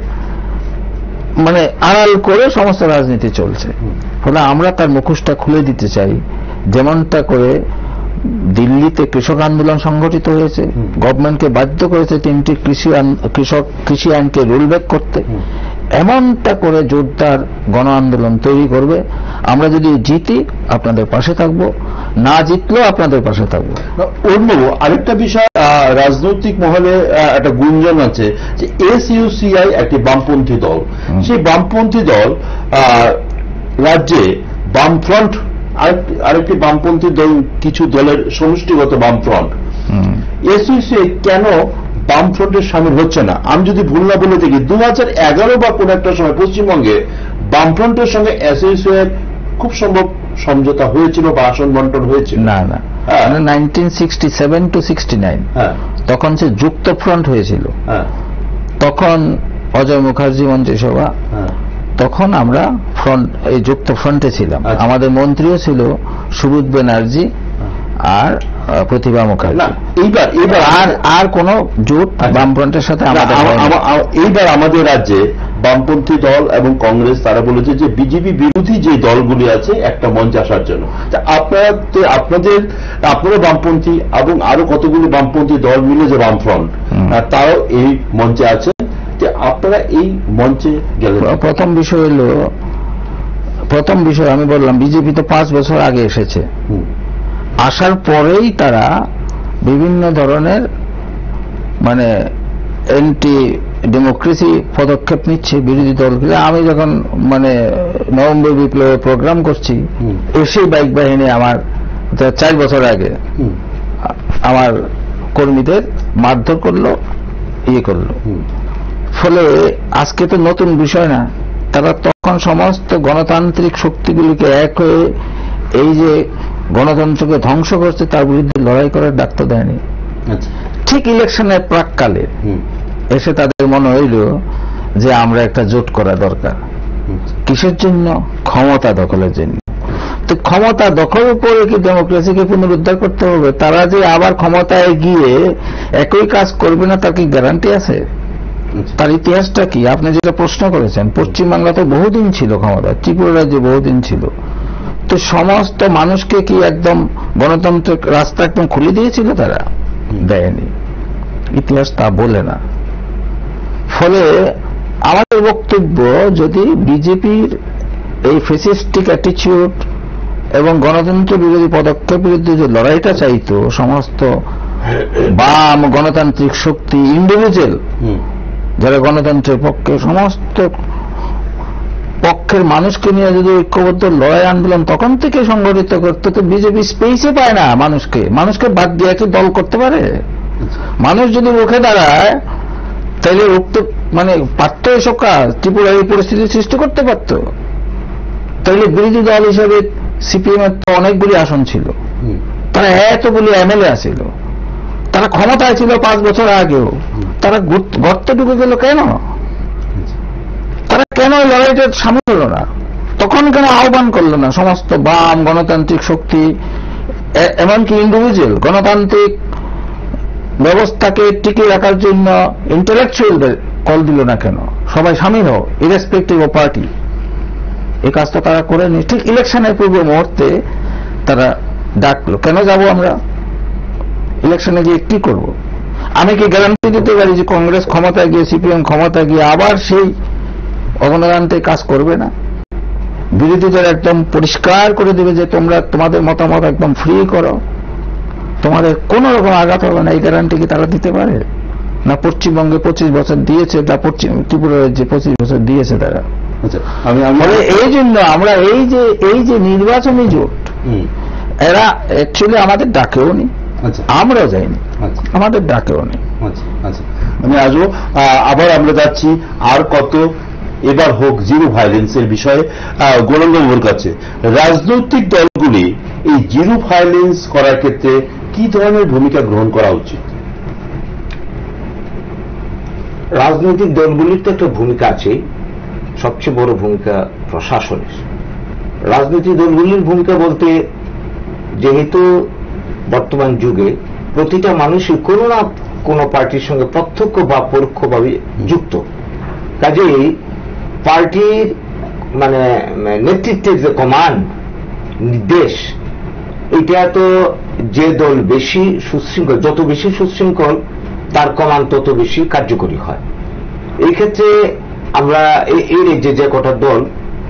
মানে আড়াল করে সমস্ত রাজনীতি চলছে। ফলে আমরা তার মুখোশটা খুলে দিতে চাই। যেমনটা করে দিল্লিতে কৃষক আন্দোলন সংগঠিত হয়েছে, গভর্নমেন্টকে বাধ্য করেছে 3টি কৃষি আইনকে রোলব্যাক করতে। এমনটা করে জোরদার গণ আন্দোলন তৈরি করবে, আমরা যদি জিতি আপনাদের পাশে থাকবো, না জিতলেও আপনাদের পাশে থাকবো। অন্য আরেকটা বিষয়, রাজনৈতিক মহলে একটা গুঞ্জন আছে যে এসইউসিআই একটি বামপন্থী দল, সেই বামপন্থী দল রাজ্যে বামফ্রন্ট আরেকটি বামপন্থী দল, কিছু দলের সমষ্টিগত বামফ্রন্ট, এসইউসিআই কেন বামফ্রন্টের সামিল হচ্ছে না? আমি যদি ভুল না বলে থাকি 2011 বা কোন একটা সময় পশ্চিমবঙ্গে বামফ্রন্টের সঙ্গে এসইউসিআই খুব সম্ভব সমঝোতা হয়েছিল বা আসন বন্টন হয়েছিল। না 1967 to 69 তখন সে যুক্ত ফ্রন্ট হয়েছিল। তখন অজয় মুখার্জি মন্ত্রিসভা, তখন আমরা ফ্রন্ট, এই যুক্ত ফ্রন্টে ছিলাম। আমাদের মন্ত্রীও ছিল সুবোধ ব্যানার্জি আর প্রতিভা মুখার্জি। এইবার আর কোন জোট বামফ্রন্টের সাথে এইবার আমাদের রাজ্যে বামপন্থী দল এবং কংগ্রেস তারা বলেছে যে বিজেপি বিরোধী যে দলগুলি আছে একটা মঞ্চে আসার জন্য। আপনারা বামপন্থী এবং আরো কতগুলি বামপন্থী দল মিলে যে বামফ্রন্ট, তারাও এই মঞ্চে আছে, যে আপনারা এই মঞ্চে গেলেন। প্রথম বিষয় আমি বললাম, বিজেপি তো 5 বছর আগে এসেছে, আসার পরেই তারা বিভিন্ন ধরনের মানে অ্যান্টি ডেমোক্রেসি পদক্ষেপ নিচ্ছে বিরোধী দলগুলো। আমি যখন মানে নভেম্বর বিপ্লবে প্রোগ্রাম করছি, এসেই বাইক বাহিনী আমার 4 বছর আগে আমার কর্মীদের মারধর করলো, করলো। ফলে আজকে তো নতুন বিষয় না, তারা তখন সমস্ত গণতান্ত্রিক শক্তিগুলিকে এক হয়ে এই যে গণতন্ত্রকে ধ্বংস করছে তার বিরুদ্ধে লড়াই করার ডাক্তার দেয়নি। ঠিক ইলেকশনের প্রাককালে এসে তাদের মনে হইল যে আমরা একটা জোট করা দরকার। কিসের জন্য? ক্ষমতা দখলের জন্য। তো ক্ষমতা দখল করে কি ডেমোক্রেসিকে পুনরুদ্ধার করতে হবে? তারা যে আবার ক্ষমতায় গিয়ে একই কাজ করবে না তার কি গ্যারান্টি আছে? তার ইতিহাসটা কি? আপনি যেটা প্রশ্ন করেছেন, পশ্চিমবাংলা তো বহুদিন ছিল ক্ষমতা, ত্রিপুরা রাজ্যে বহুদিন ছিল, তো সমস্ত মানুষকে কি একদম গণতন্ত্রের রাস্তা একদম খুলে দিয়েছিল? তারা দেয়নি, ইতিহাস তা বলে না। ফলে আমাদের বক্তব্য, যদি বিজেপির এই ফ্যাসিস্টিক অ্যাটিটিউড এবং গণতন্ত্র বিরোধী পদক্ষেপ বিরুদ্ধে যে লড়াইটা চাইতো সমস্ত বাম গণতান্ত্রিক শক্তি, ইন্ডিভিজুয়াল যারা গণতন্ত্রের পক্ষে, সমস্ত পক্ষের মানুষকে নিয়ে যদি ঐক্যবদ্ধ লড়াই আন্দোলন তখন থেকে সংগঠিত করতে, তো বিজেপি স্পেসে পায় না মানুষকে বাদ দিয়ে কি দল করতে পারে? মানুষ যদি মুখে দাঁড়ায় তাহলে মানে পারত এসব কাজ, ত্রিপুরা এই পরিস্থিতি সৃষ্টি করতে পারত। তাহলে বিরোধী দল হিসেবে সিপিএম এর তো অনেকগুলি আসন ছিল, তারা এতগুলি এমএলএ আছিল, তারা ক্ষমতায় ছিল 5 বছর আগেও, তারা গর্তে ঢুকে গেল কেন? তারা কেন লড়াইটা সামিল হল না? তখন কেন আহ্বান করল না সমস্ত বাম গণতান্ত্রিক শক্তি, এমনকি ইন্ডিভিজুয়াল গণতান্ত্রিক ব্যবস্থাকে টিকিয়ে রাখার জন্য ইন্টেলেকচুয়ালদের কল দিল না কেন? সবাই সামিল হোক, ইরেসপেক্টিভ অফ পার্টি। এই কাজটা তারা করেনি। ঠিক ইলেকশনের পূর্ব মুহূর্তে তারা ডাকলো, কেন যাব আমরা ইলেকশনে গিয়ে? কি করব? আমি কি গ্যারান্টি দিতে পারি যে কংগ্রেস ক্ষমতায় গিয়ে, সিপিএম ক্ষমতায় গিয়ে আবার সেই অগণতান্ত্রিক কাজ করবে না? বিরোধীদের একদম পরিষ্কার করে দেবে যে তোমরা তোমাদের মতামত একদম ফ্রি করো, তোমাদের কোন রকম আঘাত হবে না। এই গ্যারান্টি কি তারা দিতে পারে? না পশ্চিমবঙ্গে 25 বছর দিয়েছে, তা ত্রিপুরা রাজ্যে 25 বছর দিয়েছে তারা। এই জন্য আমরা এই যে নির্বাচনী জোট, এরা অ্যাকচুয়ালি আমাদের ডাকেও নি, আমরাও যাইনি, আমাদের ডাকেও নি। আমি আজও আবার আমরা যাচ্ছি আর কত এবার হোক জিরো ভায়োলেন্সের বিষয়ে গৌরঙ্গবাবুর কাছে। রাজনৈতিক দলগুলি এই জিরো ভায়োলেন্স করার ক্ষেত্রে কি ধরনের ভূমিকা গ্রহণ করা উচিত? রাজনৈতিক দলগুলির তো একটা ভূমিকা আছে, সবচেয়ে বড় ভূমিকা প্রশাসনের। রাজনৈতিক দলগুলির ভূমিকা বলতে, যেহেতু বর্তমান যুগে প্রতিটা মানুষই কোনো না কোনো পার্টির সঙ্গে প্রত্যক্ষ বা পরোক্ষভাবে যুক্ত, কাজেই পার্টির মানে নেতৃত্বের যে কমান্ড, নির্দেশ, এটা তো যে দল বেশি সুশৃঙ্খল, যত বেশি সুশৃঙ্খল তার কমান্ড তত বেশি কার্যকরী হয়। এই ক্ষেত্রে আমরা এর যে কটা দল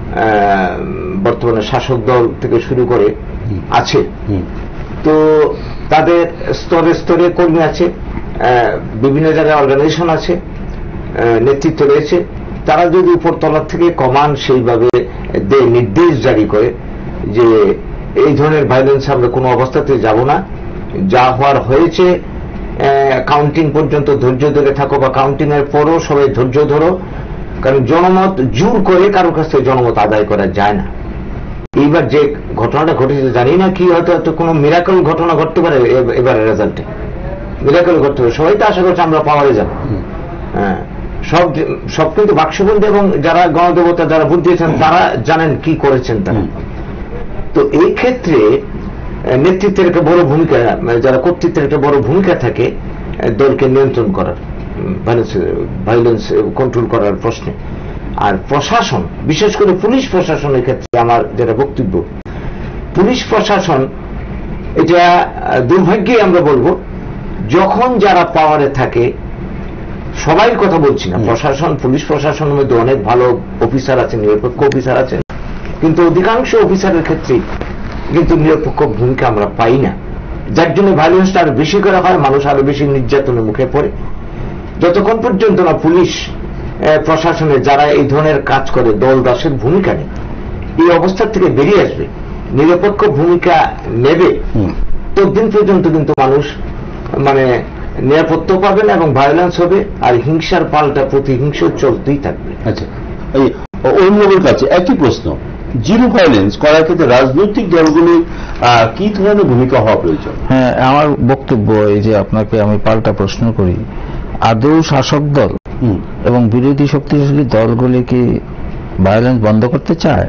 বর্তমানে শাসক দল থেকে শুরু করে আছে, তো তাদের স্তরে স্তরে কর্মী আছে, বিভিন্ন জায়গায় অর্গানাইজেশন আছে, নেতৃত্ব রয়েছে। তারা যদি উপরতলা থেকে কমান সেইভাবে নির্দেশ জারি করে যে এই ধরনের ভায়োলেন্স আমরা কোনো অবস্থাতে যাব না, যা হওয়ার হয়েছে কাউন্টিং পর্যন্ত ধৈর্য ধরে থাকো, বা কাউন্টিং এর পরও সবাই ধৈর্য ধরো, কারণ জনমত জোর করে কারোর কাছ থেকে জনমত আদায় করা যায় না। এইবার যে ঘটনাটা ঘটেছে জানি না কি, হয়তো কোনো মিরাকল ঘটনা ঘটতে পারে এবারের রেজাল্টে, মিরাকল ঘটতে পারে। সবাই তো আশা করছে আমরা পাওয়ারে যাব। হ্যাঁ, সব কিন্তু বাক্সবন্দী এবং যারা গণদেবতা যারা ভোট দিয়েছেন তারা জানেন কি করেছেন তারা। তো এই ক্ষেত্রে নেতৃত্বের একটা বড় ভূমিকা, যারা কর্তৃত্বের একটা বড় ভূমিকা থাকে দলকে নিয়ন্ত্রণ করার, ভায়োলেন্স কন্ট্রোল করার প্রশ্নে। আর প্রশাসন, বিশেষ করে পুলিশ প্রশাসনের ক্ষেত্রে আমার যেটা বক্তব্য, পুলিশ প্রশাসন এটা দুর্ভাগ্যে আমরা বলবো, যখন যারা পাওয়ারে থাকে, সবাই কথা বলছি না, প্রশাসন পুলিশ প্রশাসনের মধ্যে অনেক ভালো অফিসার আছে, নিরপেক্ষ অফিসার আছে, কিন্তু অধিকাংশ অফিসারের ক্ষেত্রে কিন্তু নিরপেক্ষ ভূমিকা আমরা পাই না, যার জন্য ভায়োলেন্সটা আরো বেশি করা হয়, মানুষ আরো বেশি নির্যাতনের মুখে পড়ে। যতক্ষণ পর্যন্ত না পুলিশ প্রশাসনে যারা এই ধরনের কাজ করে দল দাসের ভূমিকা নেই, এই অবস্থা থেকে বেরিয়ে আসবে, নিরপেক্ষ ভূমিকা নেবে, ততদিন পর্যন্ত কিন্তু মানুষ মানে নিরাপত্তা পাবে না এবং ভায়োলেন্স হবে, আর হিংসার পাল্টা প্রতিহিংসা চলতেই থাকবে। আচ্ছা, এই অন্যদের কাছে একই প্রশ্ন, জিরো ভায়োলেন্স করার ক্ষেত্রে রাজনৈতিক দলগুলির কি ধরনের ভূমিকা হওয়া প্রয়োজন? হ্যাঁ, আমার বক্তব্য এই যে আপনাকে আমি পাল্টা প্রশ্ন করি, আদৌ শাসক দল এবং বিরোধী শক্তিশালী দলগুলি কি ভায়োলেন্স বন্ধ করতে চায়?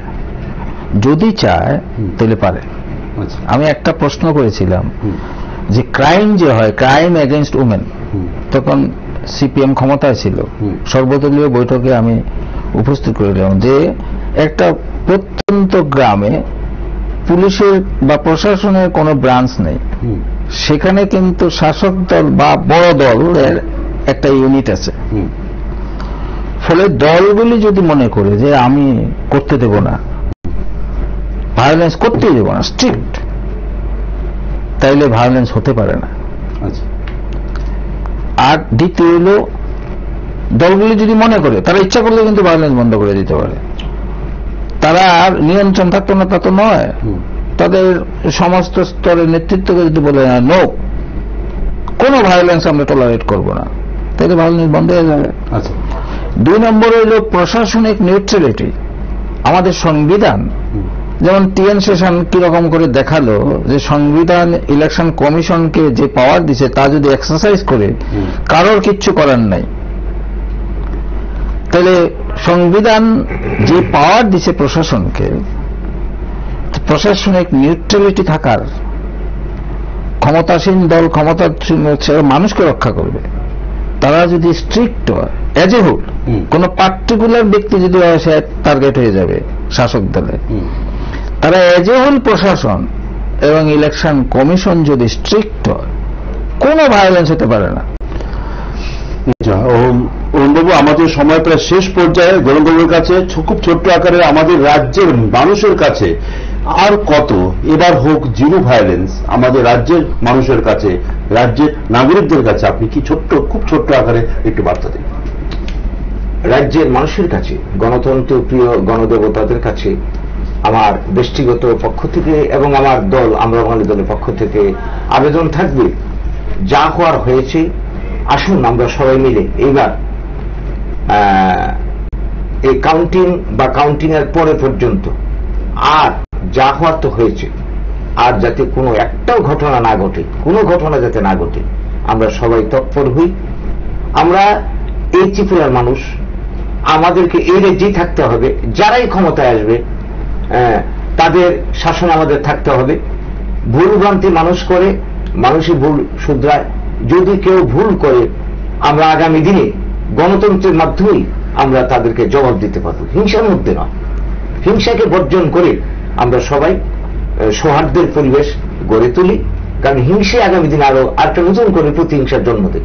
যদি চায় তাহলে পারে। আমি একটা প্রশ্ন করেছিলাম যে ক্রাইম যে হয়, ক্রাইম এগেইনস্ট উমেন, তখন সিপিএম ক্ষমতায় ছিল, সর্বদলীয় বৈঠকে আমি উপস্থিত করেছিলাম যে একটা প্রত্যন্ত গ্রামে পুলিশের বা প্রশাসনের কোনো ব্রাঞ্চ নেই, সেখানে কিন্তু শাসক দল বা বড় দলের একটা ইউনিট আছে। ফলে দলগুলি যদি মনে করে যে আমি করতে দেব না, ভায়োলেন্স করতেই দেব না, স্ট্রিক্ট, তাইলে ভায়োলেন্স হতে পারে না। আর দ্বিতীয় হল, দলগুলি যদি মনে করে, তারা ইচ্ছা করলে কিন্তু ভায়োলেন্স বন্ধ করে দিতে পারে। তারা আর নিয়ন্ত্রণ থাকতো না তা তো নয়, তাদের সমস্ত স্তরের নেতৃত্বকে যদি বলে না, নো, কোনো ভায়োলেন্স আমরা টলারেট করব না, তাহলে ভায়োলেন্স বন্ধ হয়ে যাবে। দুই নম্বর হইল প্রশাসনিক নিউট্রালিটি। আমাদের সংবিধান, যেমন টিএন সেশন কিরকম করে দেখালো যে সংবিধান ইলেকশন কমিশনকে যে পাওয়ার দিছে তা যদি এক্সারসাইজ করে কারোর কিচ্ছু করার নাই, তাহলে সংবিধান যে পাওয়ার দিছে প্রশাসনকে, প্রশাসনিক নিউট্রালিটি থাকার, ক্ষমতাসীন দল ক্ষমতাসীন মানুষকে রক্ষা করবে, তারা যদি স্ট্রিক্ট হয় এজ এ হোল, কোন পার্টিকুলার ব্যক্তি যদি হয় সে টার্গেট হয়ে যাবে শাসক দলে, তারা এজ এ হোল প্রশাসন এবং ইলেকশন কমিশন যদি স্ট্রিক্ট হয়, কোনো ভায়োলেন্স হতে পারে না। অরুণবাবু, আমাদের সময় প্রায় শেষ পর্যায়ে, জনগণের কাছে খুব ছোট্ট আকারে আমাদের রাজ্যের মানুষের কাছে আর কত এবার হোক জিরো ভায়োলেন্স আমাদের রাজ্যের মানুষের কাছে, রাজ্যের নাগরিকদের কাছে আপনি কি খুব ছোট্ট আকারে একটু বার্তা দিন? রাজ্যের মানুষের কাছে, গণতন্ত্র প্রিয় গণদেবতাদের কাছে আমার ব্যক্তিগত পক্ষ থেকে এবং আমার দল আমরা বাঙালি দলের পক্ষ থেকে আবেদন থাকবে, যা হওয়ার হয়েছে আসুন আমরা সবাই মিলে এইবার এই কাউন্টিং বা কাউন্টিং এর পরে পর্যন্ত আর যা হওয়ার তো হয়েছে, আর যাতে কোনো একটাও ঘটনা না ঘটে, কোনো ঘটনা যাতে না ঘটে, আমরা সবাই তৎপর হই। আমরা এই ত্রিপুরার মানুষ, আমাদেরকে এই রাজ্যেই থাকতে হবে, যারাই ক্ষমতায় আসবে তাদের শাসন আমাদের থাকতে হবে। ভুল ভ্রান্তি মানুষ করে, মানুষই ভুল শুধরায়। যদি কেউ ভুল করে, আমরা আগামী দিনে গণতন্ত্রের মাধ্যমেই আমরা তাদেরকে জবাব দিতে পারব, হিংসার মধ্যে নয়। হিংসাকে বর্জন করে আমরা সবাই সৌহার্দ্যের পরিবেশ গড়ে তুলি, কারণ হিংসে আগামী দিনে আরো একটা নতুন করে প্রতিহিংসার জন্ম দেবে।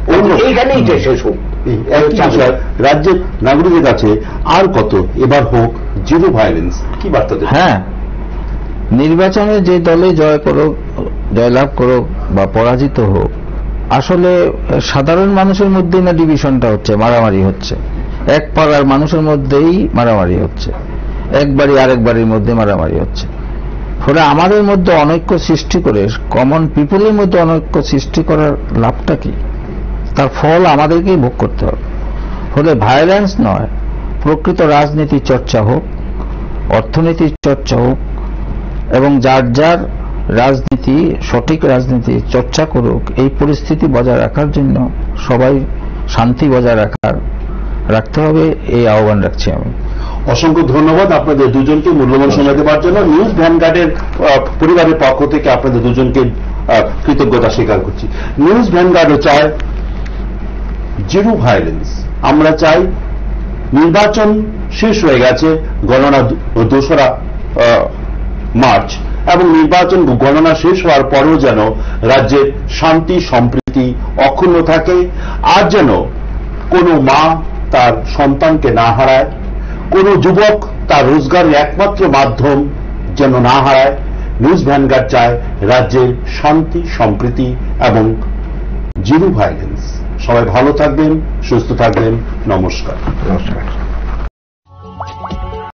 এইখানেই যে শেষ হোক। একই বিষয়, রাজ্যের নাগরিকের কাছে আর কত, এবার হোক জিরো ভায়োলেন্স, কি বার্তা দেবেন? হ্যাঁ, নির্বাচনে যে দলে জয়লাভ করুক বা পরাজিত হোক, আসলে সাধারণ মানুষের মধ্যেই না ডিভিশনটা হচ্ছে, মারামারি হচ্ছে, এক পাড়ার মানুষের মধ্যেই মারামারি হচ্ছে, এক বাড়ি আরেক বাড়ির মধ্যে মারামারি হচ্ছে। ফলে আমাদের মধ্যে অনৈক্য সৃষ্টি করে, কমন পিপলের মধ্যে অনৈক্য সৃষ্টি করার লাভটা কি? তার ফল আমাদেরকেই ভোগ করতে হবে। ফলে ভায়োলেন্স নয়, প্রকৃত রাজনীতির চর্চা হোক, অর্থনীতির চর্চা হোক, এবং যার যার রাজনীতি, সঠিক রাজনীতি চর্চা করুক। এই পরিস্থিতি বজায় রাখার জন্য সবাই শান্তি বজায় রাখতে হবে, এই আহ্বান রাখছি আমি। অসংখ্য ধন্যবাদ আপনাদের দুজনকে মূল্যবান সময় দেওয়ার জন্য। নিউজ ভ্যানগার্ডের পরিবারের পক্ষ থেকে আপনাদের দুজনকে কৃতজ্ঞতা স্বীকার করছি। নিউজ ভ্যানগার্ডও চায় জিরো ভায়োলেন্স। আমরা চাই নির্বাচন শেষ হয়ে গেছে, গণনা 2রা মার্চ, এবং নির্বাচন গণনা শেষ হওয়ার পরেও যেন রাজ্যের শান্তি সম্প্রীতি অক্ষুণ্ণ থাকে, আর যেন কোনো মা তার সন্তানকে না হারায়, কোনো যুবক তার রোজগারের একমাত্র মাধ্যম যেন না হারায়। নিউজ ভ্যানগার্ড চায় রাজ্যের শান্তি সম্প্রীতি এবং জিরো ভায়োলেন্স। সবাই ভালো থাকবেন, সুস্থ থাকবেন। নমস্কার। নমস্কার।